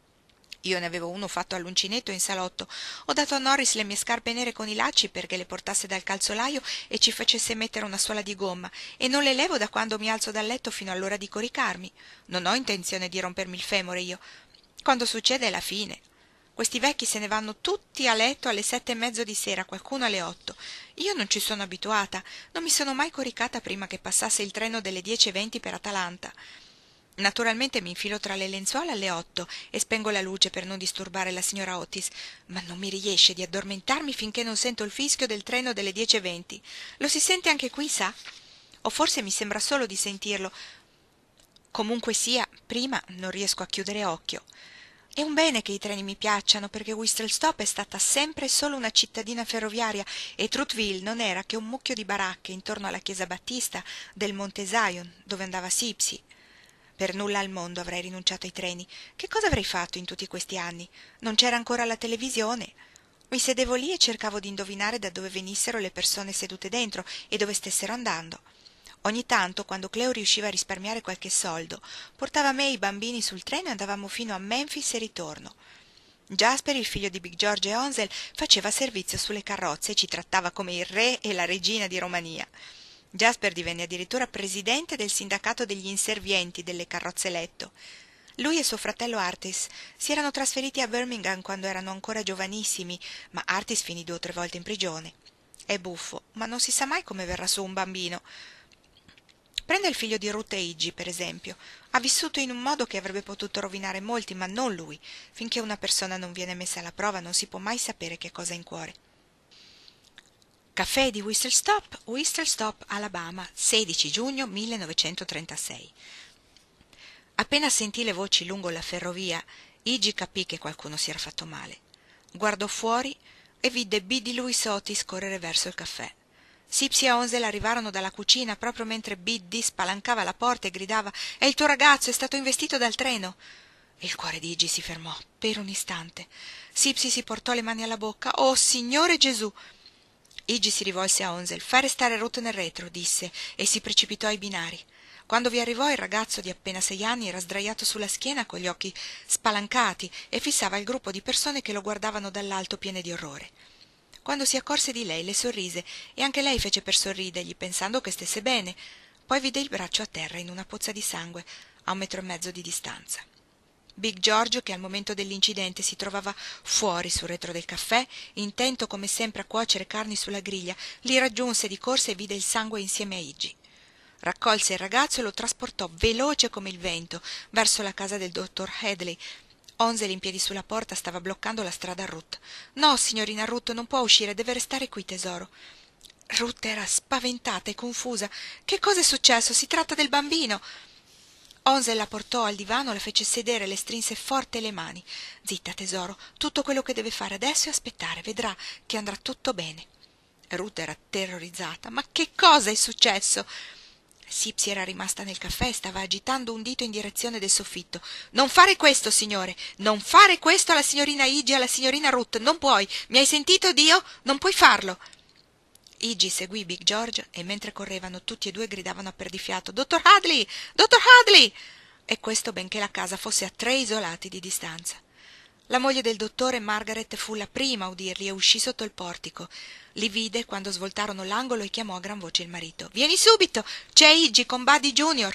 Io ne avevo uno fatto all'uncinetto in salotto. Ho dato a Norris le mie scarpe nere con i lacci perché le portasse dal calzolaio e ci facesse mettere una suola di gomma, e non le levo da quando mi alzo dal letto fino all'ora di coricarmi. Non ho intenzione di rompermi il femore io. Quando succede è la fine. Questi vecchi se ne vanno tutti a letto alle sette e mezzo di sera, qualcuno alle otto. Io non ci sono abituata, non mi sono mai coricata prima che passasse il treno delle dieci e venti per Atalanta. Naturalmente mi infilo tra le lenzuola alle otto e spengo la luce per non disturbare la signora Otis, ma non mi riesce di addormentarmi finché non sento il fischio del treno delle dieci e venti. Lo si sente anche qui, sa? O forse mi sembra solo di sentirlo. Comunque sia, prima non riesco a chiudere occhio. È un bene che i treni mi piacciono, perché Wisterstop è stata sempre solo una cittadina ferroviaria e Truthville non era che un mucchio di baracche intorno alla chiesa battista del Monte Zion, dove andava Sipsy. Per nulla al mondo avrei rinunciato ai treni. Che cosa avrei fatto in tutti questi anni? Non c'era ancora la televisione. Mi sedevo lì e cercavo di indovinare da dove venissero le persone sedute dentro e dove stessero andando. Ogni tanto, quando Cleo riusciva a risparmiare qualche soldo, portava me e i bambini sul treno e andavamo fino a Memphis e ritorno. Jasper, il figlio di Big George e Hansel, faceva servizio sulle carrozze e ci trattava come il re e la regina di Romania. Jasper divenne addirittura presidente del sindacato degli inservienti delle carrozze letto. Lui e suo fratello Artis si erano trasferiti a Birmingham quando erano ancora giovanissimi, ma Artis finì due o tre volte in prigione. È buffo, ma non si sa mai come verrà su un bambino. Prende il figlio di Ruth e Iggy, per esempio. Ha vissuto in un modo che avrebbe potuto rovinare molti, ma non lui. Finché una persona non viene messa alla prova non si può mai sapere che cosa ha in cuore. Caffè di Wisterstop, Wisterstop, Alabama, sedici giugno millenovecentotrentasei. Appena sentì le voci lungo la ferrovia, Iggy capì che qualcuno si era fatto male. Guardò fuori e vide Biddy Louis Otis correre verso il caffè. Sipsy e Hansel arrivarono dalla cucina proprio mentre Biddy spalancava la porta e gridava: «È il tuo ragazzo, è stato investito dal treno!» Il cuore di Iggy si fermò per un istante. Sipsy si portò le mani alla bocca. «Oh, Signore Gesù!» Iggy si rivolse a Hansel. «Fai restare Ruth nel retro», disse, e si precipitò ai binari. Quando vi arrivò, il ragazzo di appena sei anni era sdraiato sulla schiena con gli occhi spalancati e fissava il gruppo di persone che lo guardavano dall'alto piene di orrore. Quando si accorse di lei, le sorrise e anche lei fece per sorridergli, pensando che stesse bene. Poi vide il braccio a terra in una pozza di sangue, a un metro e mezzo di distanza. Big George, che al momento dell'incidente si trovava fuori sul retro del caffè, intento come sempre a cuocere carni sulla griglia, li raggiunse di corsa e vide il sangue insieme a Iggy. Raccolse il ragazzo e lo trasportò veloce come il vento verso la casa del dottor Hadley. Onsel, in piedi sulla porta, stava bloccando la strada a Ruth. «No, signorina Ruth, non può uscire, deve restare qui, tesoro». Ruth era spaventata e confusa. «Che cosa è successo? Si tratta del bambino!» Onsel la portò al divano, la fece sedere, le strinse forte le mani. «Zitta, tesoro, tutto quello che deve fare adesso è aspettare, vedrà che andrà tutto bene». Ruth era terrorizzata. «Ma che cosa è successo?» Sipsy era rimasta nel caffè e stava agitando un dito in direzione del soffitto. «Non fare questo, signore! Non fare questo alla signorina Iggy e alla signorina Ruth! Non puoi! Mi hai sentito, Dio? Non puoi farlo!» Iggy seguì Big George e mentre correvano tutti e due gridavano a perdifiato: «Dottor Hadley! Dottor Hadley!» E questo benché la casa fosse a tre isolati di distanza. La moglie del dottore, Margaret, fu la prima a udirli e uscì sotto il portico. Li vide quando svoltarono l'angolo e chiamò a gran voce il marito. «Vieni subito! C'è Iggy con Buddy Junior!»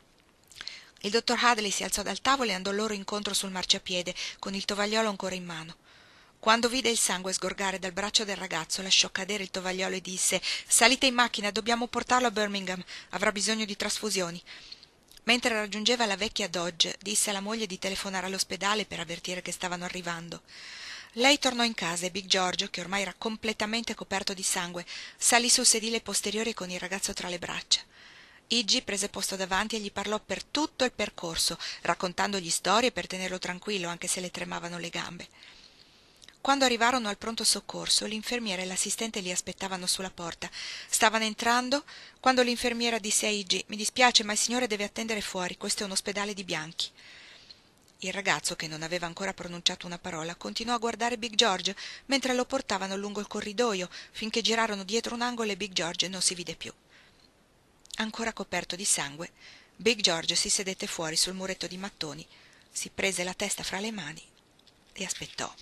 Il dottor Hadley si alzò dal tavolo e andò loro incontro sul marciapiede, con il tovagliolo ancora in mano. Quando vide il sangue sgorgare dal braccio del ragazzo, lasciò cadere il tovagliolo e disse: «Salite in macchina, dobbiamo portarlo a Birmingham. Avrà bisogno di trasfusioni». Mentre raggiungeva la vecchia Dodge, disse alla moglie di telefonare all'ospedale per avvertire che stavano arrivando. Lei tornò in casa e Big George, che ormai era completamente coperto di sangue, salì sul sedile posteriore con il ragazzo tra le braccia. Iggy prese posto davanti e gli parlò per tutto il percorso, raccontandogli storie per tenerlo tranquillo, anche se le tremavano le gambe. Quando arrivarono al pronto soccorso, l'infermiera e l'assistente li aspettavano sulla porta. Stavano entrando quando l'infermiera disse a Iggy: «Mi dispiace, ma il signore deve attendere fuori, questo è un ospedale di bianchi». Il ragazzo, che non aveva ancora pronunciato una parola, continuò a guardare Big George mentre lo portavano lungo il corridoio, finché girarono dietro un angolo e Big George non si vide più. Ancora coperto di sangue, Big George si sedette fuori sul muretto di mattoni, si prese la testa fra le mani e aspettò.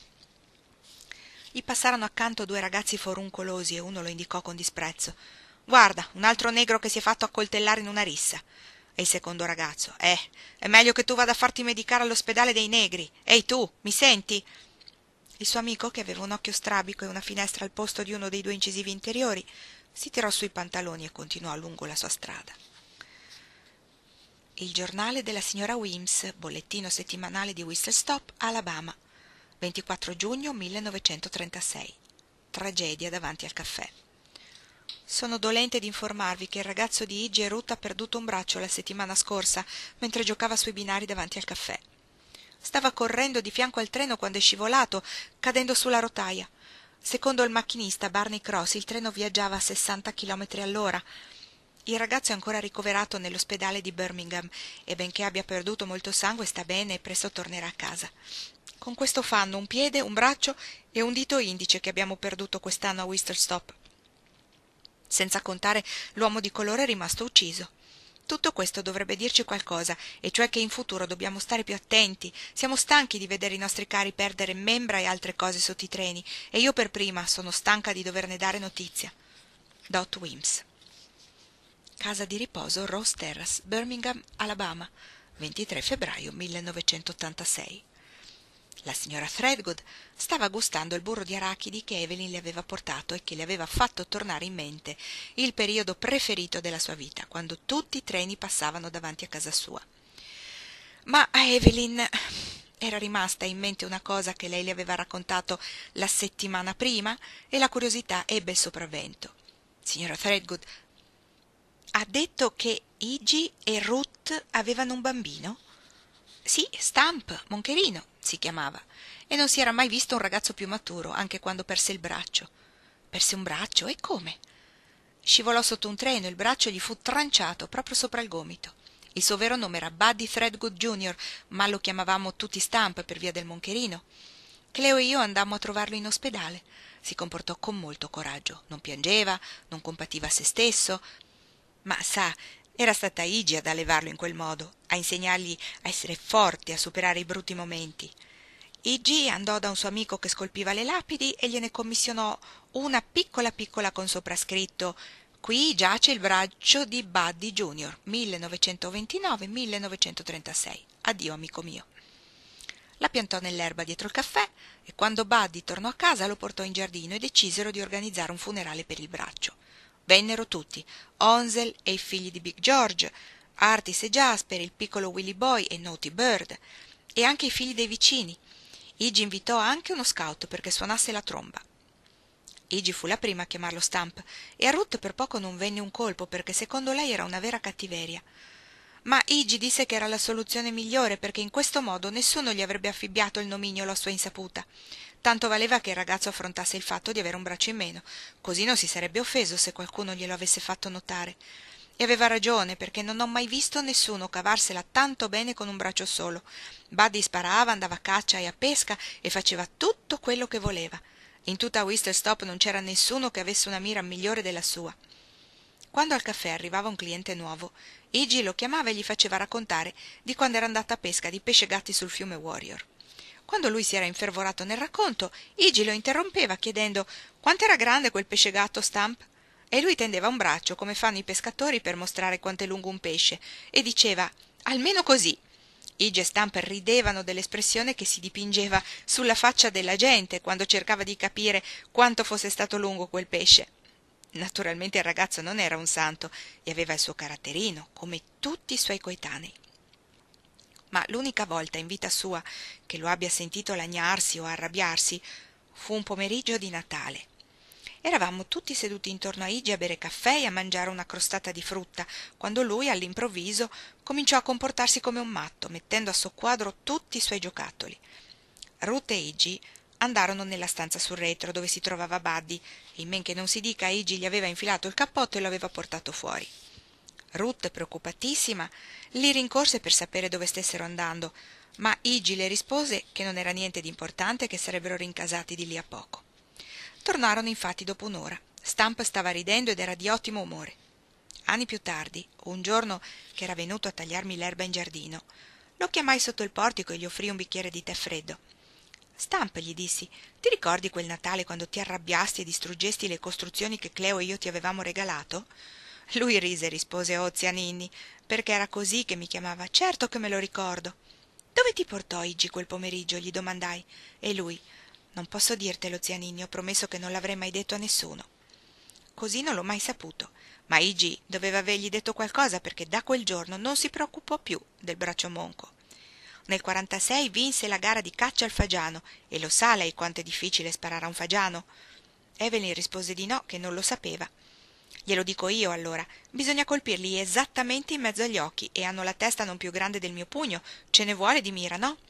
Gli passarono accanto due ragazzi foruncolosi e uno lo indicò con disprezzo. «Guarda, un altro negro che si è fatto accoltellare in una rissa». E il secondo ragazzo: «Eh, è meglio che tu vada a farti medicare all'ospedale dei negri. Ehi tu, mi senti?» Il suo amico, che aveva un occhio strabico e una finestra al posto di uno dei due incisivi interiori, si tirò sui pantaloni e continuò lungo la sua strada. Il giornale della signora Weems, bollettino settimanale di Whistle Stop, Alabama, ventiquattro giugno millenovecentotrentasei. Tragedia davanti al caffè. Sono dolente di informarvi che il ragazzo di Iggy e Ruth ha perduto un braccio la settimana scorsa mentre giocava sui binari davanti al caffè. Stava correndo di fianco al treno quando è scivolato, cadendo sulla rotaia. Secondo il macchinista Barney Cross, il treno viaggiava a sessanta chilometri all'ora. Il ragazzo è ancora ricoverato nell'ospedale di Birmingham e, benché abbia perduto molto sangue, sta bene e presto tornerà a casa. Con questo fanno un piede, un braccio e un dito indice che abbiamo perduto quest'anno a Whistle Stop. Senza contare l'uomo di colore rimasto ucciso. Tutto questo dovrebbe dirci qualcosa, e cioè che in futuro dobbiamo stare più attenti. Siamo stanchi di vedere i nostri cari perdere membra e altre cose sotto i treni, e io per prima sono stanca di doverne dare notizia. Dot Weems. Casa di riposo Rose Terrace, Birmingham, Alabama, ventitré febbraio millenovecentottantasei. La signora Threadgood stava gustando il burro di arachidi che Evelyn le aveva portato e che le aveva fatto tornare in mente il periodo preferito della sua vita, quando tutti i treni passavano davanti a casa sua. Ma a Evelyn era rimasta in mente una cosa che lei le aveva raccontato la settimana prima e la curiosità ebbe il sopravvento. Signora Threadgood, ha detto che Iggy e Ruth avevano un bambino? Sì, Stamp, Moncherino, si chiamava, e non si era mai visto un ragazzo più maturo, anche quando perse il braccio. Perse un braccio? E come? Scivolò sotto un treno e il braccio gli fu tranciato proprio sopra il gomito. Il suo vero nome era Buddy Threadgood Junior, ma lo chiamavamo tutti Stamp per via del Moncherino. Cleo e io andammo a trovarlo in ospedale. Si comportò con molto coraggio, non piangeva, non compativa se stesso, ma sa, era stata Iggy ad allevarlo in quel modo, a insegnargli a essere forte, a superare i brutti momenti. Iggy andò da un suo amico che scolpiva le lapidi e gliene commissionò una piccola piccola con soprascritto: «Qui giace il braccio di Buddy Junior, millenovecentoventinove millenovecentotrentasei. Addio, amico mio». La piantò nell'erba dietro il caffè e quando Buddy tornò a casa lo portò in giardino e decisero di organizzare un funerale per il braccio. Vennero tutti, Hansel e i figli di Big George, Artis e Jasper, il piccolo Willy Boy e Naughty Bird, e anche i figli dei vicini. Iggy invitò anche uno scout perché suonasse la tromba. Iggy fu la prima a chiamarlo Stump e a Ruth per poco non venne un colpo perché secondo lei era una vera cattiveria. Ma Iggy disse che era la soluzione migliore perché in questo modo nessuno gli avrebbe affibbiato il nomignolo a sua insaputa. Tanto valeva che il ragazzo affrontasse il fatto di avere un braccio in meno, così non si sarebbe offeso se qualcuno glielo avesse fatto notare. E aveva ragione, perché non ho mai visto nessuno cavarsela tanto bene con un braccio solo. Buddy sparava, andava a caccia e a pesca e faceva tutto quello che voleva. In tutta Whistletop non c'era nessuno che avesse una mira migliore della sua. Quando al caffè arrivava un cliente nuovo, Iggy lo chiamava e gli faceva raccontare di quando era andata a pesca di pesce gatti sul fiume Warrior. Quando lui si era infervorato nel racconto, Iggy lo interrompeva chiedendo quant'era grande quel pesce gatto, Stump, e lui tendeva un braccio come fanno i pescatori per mostrare quanto è lungo un pesce e diceva almeno così. Iggy e Stump ridevano dell'espressione che si dipingeva sulla faccia della gente quando cercava di capire quanto fosse stato lungo quel pesce. Naturalmente il ragazzo non era un santo e aveva il suo caratterino, come tutti i suoi coetanei. Ma l'unica volta in vita sua che lo abbia sentito lagnarsi o arrabbiarsi fu un pomeriggio di Natale. Eravamo tutti seduti intorno a Iggy a bere caffè e a mangiare una crostata di frutta, quando lui, all'improvviso, cominciò a comportarsi come un matto, mettendo a soqquadro tutti i suoi giocattoli. Ruth e Iggy andarono nella stanza sul retro dove si trovava Buddy e in men che non si dica Iggy gli aveva infilato il cappotto e lo aveva portato fuori. Ruth, preoccupatissima, li rincorse per sapere dove stessero andando, ma Iggy le rispose che non era niente di importante e che sarebbero rincasati di lì a poco. Tornarono infatti dopo un'ora. Stump stava ridendo ed era di ottimo umore. Anni più tardi, un giorno che era venuto a tagliarmi l'erba in giardino, lo chiamai sotto il portico e gli offrii un bicchiere di tè freddo. Stump, gli dissi, ti ricordi quel Natale quando ti arrabbiasti e distruggesti le costruzioni che Cleo e io ti avevamo regalato? Lui rise e rispose: oh, zia Ninni, perché era così che mi chiamava. Certo che me lo ricordo. Dove ti portò Iggy quel pomeriggio? Gli domandai. E lui: non posso dirtelo, zia Ninni, ho promesso che non l'avrei mai detto a nessuno. Così non l'ho mai saputo, ma Iggy doveva avergli detto qualcosa perché da quel giorno non si preoccupò più del braccio monco. Nel quarantasei vinse la gara di caccia al fagiano e lo sa lei quanto è difficile sparare a un fagiano? Evelyn rispose di no, che non lo sapeva. Glielo dico io allora, bisogna colpirli esattamente in mezzo agli occhi e hanno la testa non più grande del mio pugno, ce ne vuole di mira, no?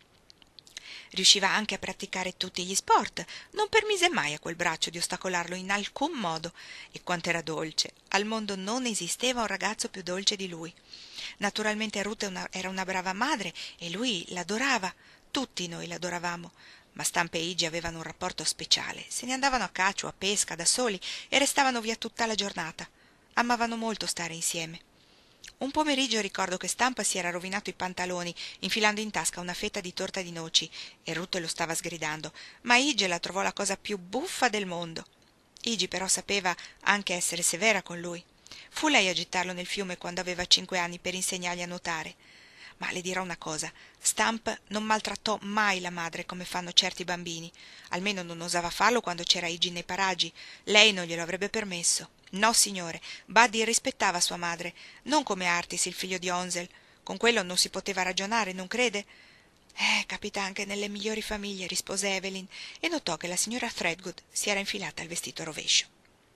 Riusciva anche a praticare tutti gli sport, non permise mai a quel braccio di ostacolarlo in alcun modo. E quanto era dolce! Al mondo non esisteva un ragazzo più dolce di lui. Naturalmente Ruth era una brava madre e lui l'adorava. Tutti noi l'adoravamo. Ma Stump e Iggy avevano un rapporto speciale. Se ne andavano a caccia o a pesca da soli e restavano via tutta la giornata. Amavano molto stare insieme. Un pomeriggio ricordo che Stump si era rovinato i pantaloni infilando in tasca una fetta di torta di noci e Ruth lo stava sgridando, ma Iggy la trovò la cosa più buffa del mondo. Iggy però sapeva anche essere severa con lui. Fu lei a gettarlo nel fiume quando aveva cinque anni per insegnargli a nuotare. Ma le dirò una cosa, Stump non maltrattò mai la madre come fanno certi bambini, almeno non osava farlo quando c'era Iggy nei paraggi, lei non glielo avrebbe permesso. No, signore, Buddy rispettava sua madre, non come Artis, il figlio di Hansel. Con quello non si poteva ragionare, non crede? Eh, capita anche nelle migliori famiglie, rispose Evelyn, e notò che la signora Threadgood si era infilata il vestito rovescio.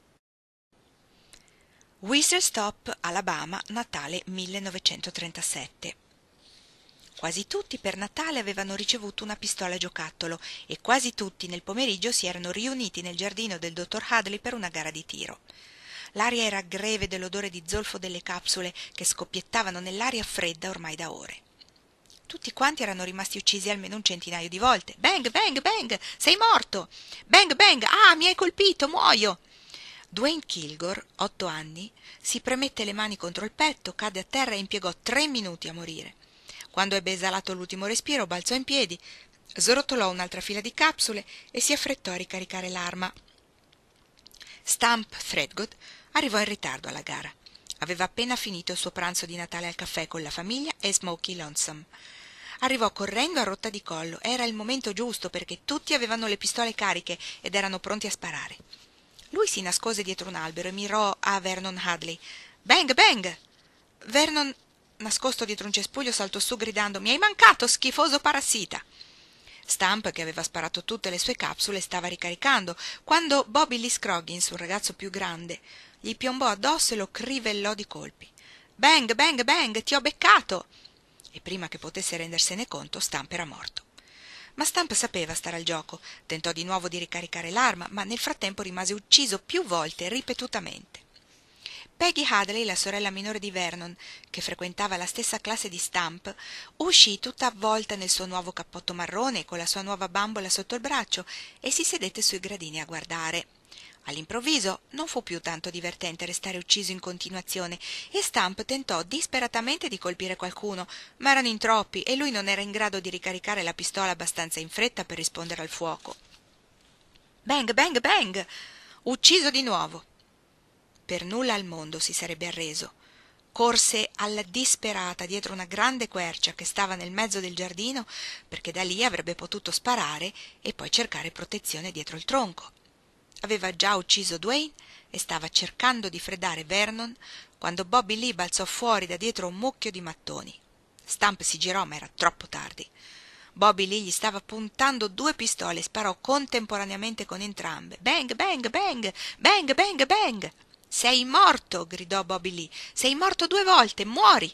Whistletop, Alabama, Natale millenovecentotrentasette. Quasi tutti per Natale avevano ricevuto una pistola giocattolo e quasi tutti nel pomeriggio si erano riuniti nel giardino del dottor Hadley per una gara di tiro. L'aria era greve dell'odore di zolfo delle capsule che scoppiettavano nell'aria fredda ormai da ore. Tutti quanti erano rimasti uccisi almeno un centinaio di volte. Bang, bang, bang, sei morto! Bang, bang, ah, mi hai colpito, muoio! Dwayne Kilgore, otto anni, si premette le mani contro il petto, cadde a terra e impiegò tre minuti a morire. Quando ebbe esalato l'ultimo respiro, balzò in piedi, Srotolò un'altra fila di capsule e si affrettò a ricaricare l'arma. Stump Threadgood arrivò in ritardo alla gara. Aveva appena finito il suo pranzo di Natale al caffè con la famiglia e Smokey Lonesome. Arrivò correndo a rotta di collo. Era il momento giusto perché tutti avevano le pistole cariche ed erano pronti a sparare. Lui si nascose dietro un albero e mirò a Vernon Hadley. Bang, bang! Vernon, nascosto dietro un cespuglio, saltò su gridando: «Mi hai mancato, schifoso parassita!» Stump, che aveva sparato tutte le sue capsule, stava ricaricando, quando Bobby Lee Scroggins, un ragazzo più grande, gli piombò addosso e lo crivellò di colpi. «Bang, bang, bang! Ti ho beccato!» E prima che potesse rendersene conto, Stump era morto. Ma Stump sapeva stare al gioco. Tentò di nuovo di ricaricare l'arma, ma nel frattempo rimase ucciso più volte, ripetutamente. Peggy Hadley, la sorella minore di Vernon, che frequentava la stessa classe di Stump, uscì tutta avvolta nel suo nuovo cappotto marrone con la sua nuova bambola sotto il braccio e si sedette sui gradini a guardare. All'improvviso non fu più tanto divertente restare ucciso in continuazione e Stump tentò disperatamente di colpire qualcuno, ma erano in troppi e lui non era in grado di ricaricare la pistola abbastanza in fretta per rispondere al fuoco. Bang, bang, bang! Ucciso di nuovo. Per nulla al mondo si sarebbe arreso. Corse alla disperata dietro una grande quercia che stava nel mezzo del giardino, perché da lì avrebbe potuto sparare e poi cercare protezione dietro il tronco. Aveva già ucciso Dwayne e stava cercando di freddare Vernon quando Bobby Lee balzò fuori da dietro un mucchio di mattoni. Stump si girò, ma era troppo tardi. Bobby Lee gli stava puntando due pistole e sparò contemporaneamente con entrambe. Bang, bang, bang! Bang, bang, bang! «Sei morto!» gridò Bobby Lee. «Sei morto due volte! Muori!»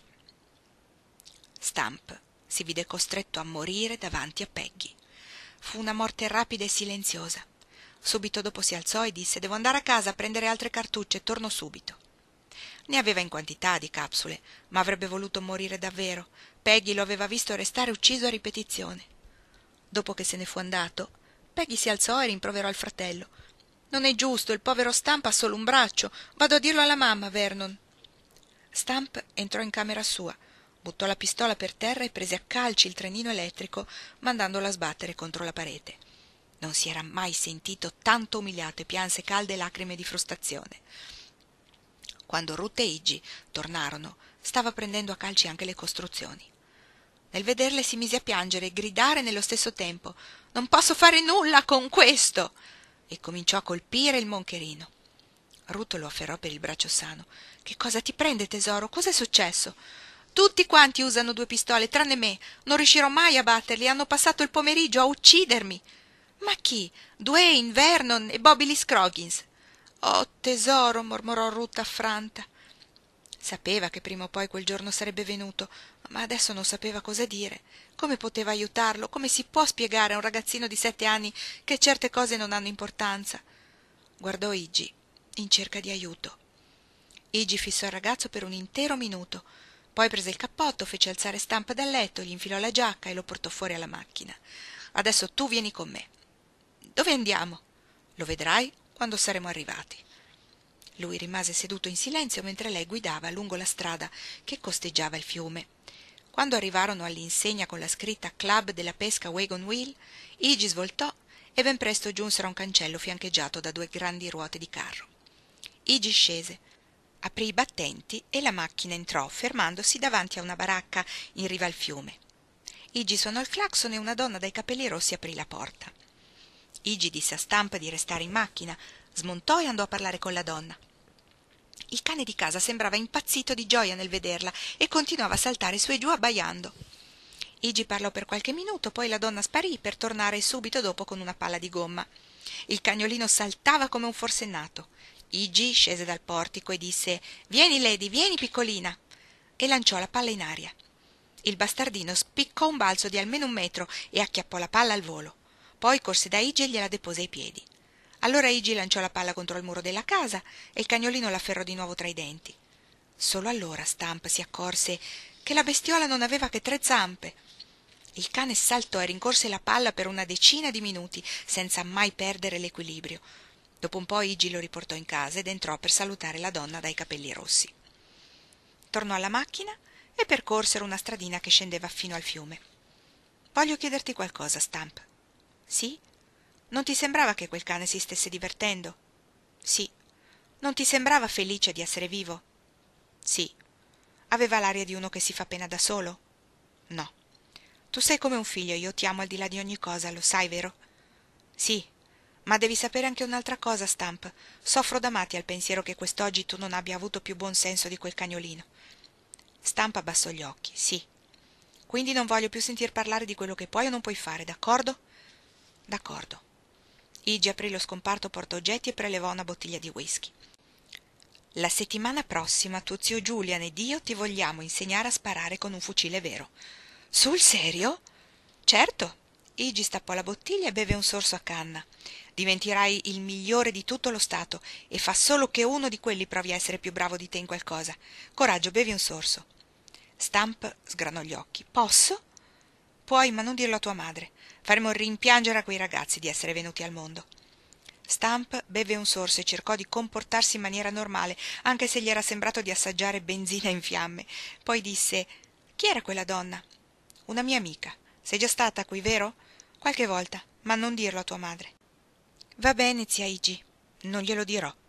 Stump si vide costretto a morire davanti a Peggy. Fu una morte rapida e silenziosa. Subito dopo si alzò e disse: «Devo andare a casa a prendere altre cartucce, torno subito». Ne aveva in quantità di capsule, ma avrebbe voluto morire davvero. Peggy lo aveva visto restare ucciso a ripetizione. Dopo che se ne fu andato, Peggy si alzò e rimproverò al fratello. «Non è giusto, il povero Stump ha solo un braccio. Vado a dirlo alla mamma, Vernon». Stump entrò in camera sua, buttò la pistola per terra e prese a calci il trenino elettrico, mandandolo a sbattere contro la parete. Non si era mai sentito tanto umiliato e pianse calde lacrime di frustrazione. Quando Ruth e Iggy tornarono, stava prendendo a calci anche le costruzioni. Nel vederle si mise a piangere e gridare nello stesso tempo: «Non posso fare nulla con questo!» e cominciò a colpire il moncherino. Ruth lo afferrò per il braccio sano. «Che cosa ti prende, tesoro? Cos'è successo?» «Tutti quanti usano due pistole, tranne me. Non riuscirò mai a batterli. Hanno passato il pomeriggio a uccidermi». «Ma chi?» «Dwayne, Vernon e Bobby Lee Scroggins». «Oh, tesoro», mormorò Ruth affranta. Sapeva che prima o poi quel giorno sarebbe venuto, ma adesso non sapeva cosa dire. Come poteva aiutarlo? Come si può spiegare a un ragazzino di sette anni che certe cose non hanno importanza? Guardò Iggy, in cerca di aiuto. Iggy fissò il ragazzo per un intero minuto, poi prese il cappotto, fece alzare Stump dal letto, gli infilò la giacca e lo portò fuori alla macchina. «Adesso tu vieni con me». «Dove andiamo?» «Lo vedrai quando saremo arrivati». Lui rimase seduto in silenzio mentre lei guidava lungo la strada che costeggiava il fiume. Quando arrivarono all'insegna con la scritta Club della pesca Wagon Wheel, Iggy svoltò e ben presto giunsero a un cancello fiancheggiato da due grandi ruote di carro. Iggy scese, aprì i battenti e la macchina entrò, fermandosi davanti a una baracca in riva al fiume. Iggy suonò il clacson e una donna dai capelli rossi aprì la porta. Iggy disse a Stump di restare in macchina, smontò e andò a parlare con la donna. Il cane di casa sembrava impazzito di gioia nel vederla e continuava a saltare su e giù abbaiando. Iggy parlò per qualche minuto, poi la donna sparì per tornare subito dopo con una palla di gomma. Il cagnolino saltava come un forsennato. Iggy scese dal portico e disse: «Vieni, Lady, vieni, piccolina!» e lanciò la palla in aria. Il bastardino spiccò un balzo di almeno un metro e acchiappò la palla al volo. Poi corse da Iggy e gliela depose ai piedi. Allora Iggy lanciò la palla contro il muro della casa e il cagnolino l'afferrò di nuovo tra i denti. Solo allora Stump si accorse che la bestiola non aveva che tre zampe. Il cane saltò e rincorse la palla per una decina di minuti senza mai perdere l'equilibrio. Dopo un po' Iggy lo riportò in casa ed entrò per salutare la donna dai capelli rossi. Tornò alla macchina e percorsero una stradina che scendeva fino al fiume. Voglio chiederti qualcosa, Stamp. Sì? Non ti sembrava che quel cane si stesse divertendo? Sì. Non ti sembrava felice di essere vivo? Sì. Aveva l'aria di uno che si fa pena da solo? No. Tu sei come un figlio, io ti amo al di là di ogni cosa, lo sai, vero? Sì. Ma devi sapere anche un'altra cosa, Stamp. Soffro da matti al pensiero che quest'oggi tu non abbia avuto più buon senso di quel cagnolino. Stamp abbassò gli occhi. Sì. Quindi non voglio più sentir parlare di quello che puoi o non puoi fare, d'accordo? D'accordo. Iggy aprì lo scomparto portaoggetti e prelevò una bottiglia di whisky. La settimana prossima tuo zio Julian ed io ti vogliamo insegnare a sparare con un fucile vero. Sul serio? Certo. Iggy stappò la bottiglia e beve un sorso a canna. Diventerai il migliore di tutto lo stato e fa solo che uno di quelli provi a essere più bravo di te in qualcosa. Coraggio, bevi un sorso. Stamp sgranò gli occhi. Posso? Puoi, ma non dirlo a tua madre. Faremo rimpiangere a quei ragazzi di essere venuti al mondo. Stamp beve un sorso e cercò di comportarsi in maniera normale, anche se gli era sembrato di assaggiare benzina in fiamme. Poi disse: Chi era quella donna? Una mia amica. Sei già stata qui, vero? Qualche volta, ma non dirlo a tua madre. Va bene, zia Iggy, non glielo dirò.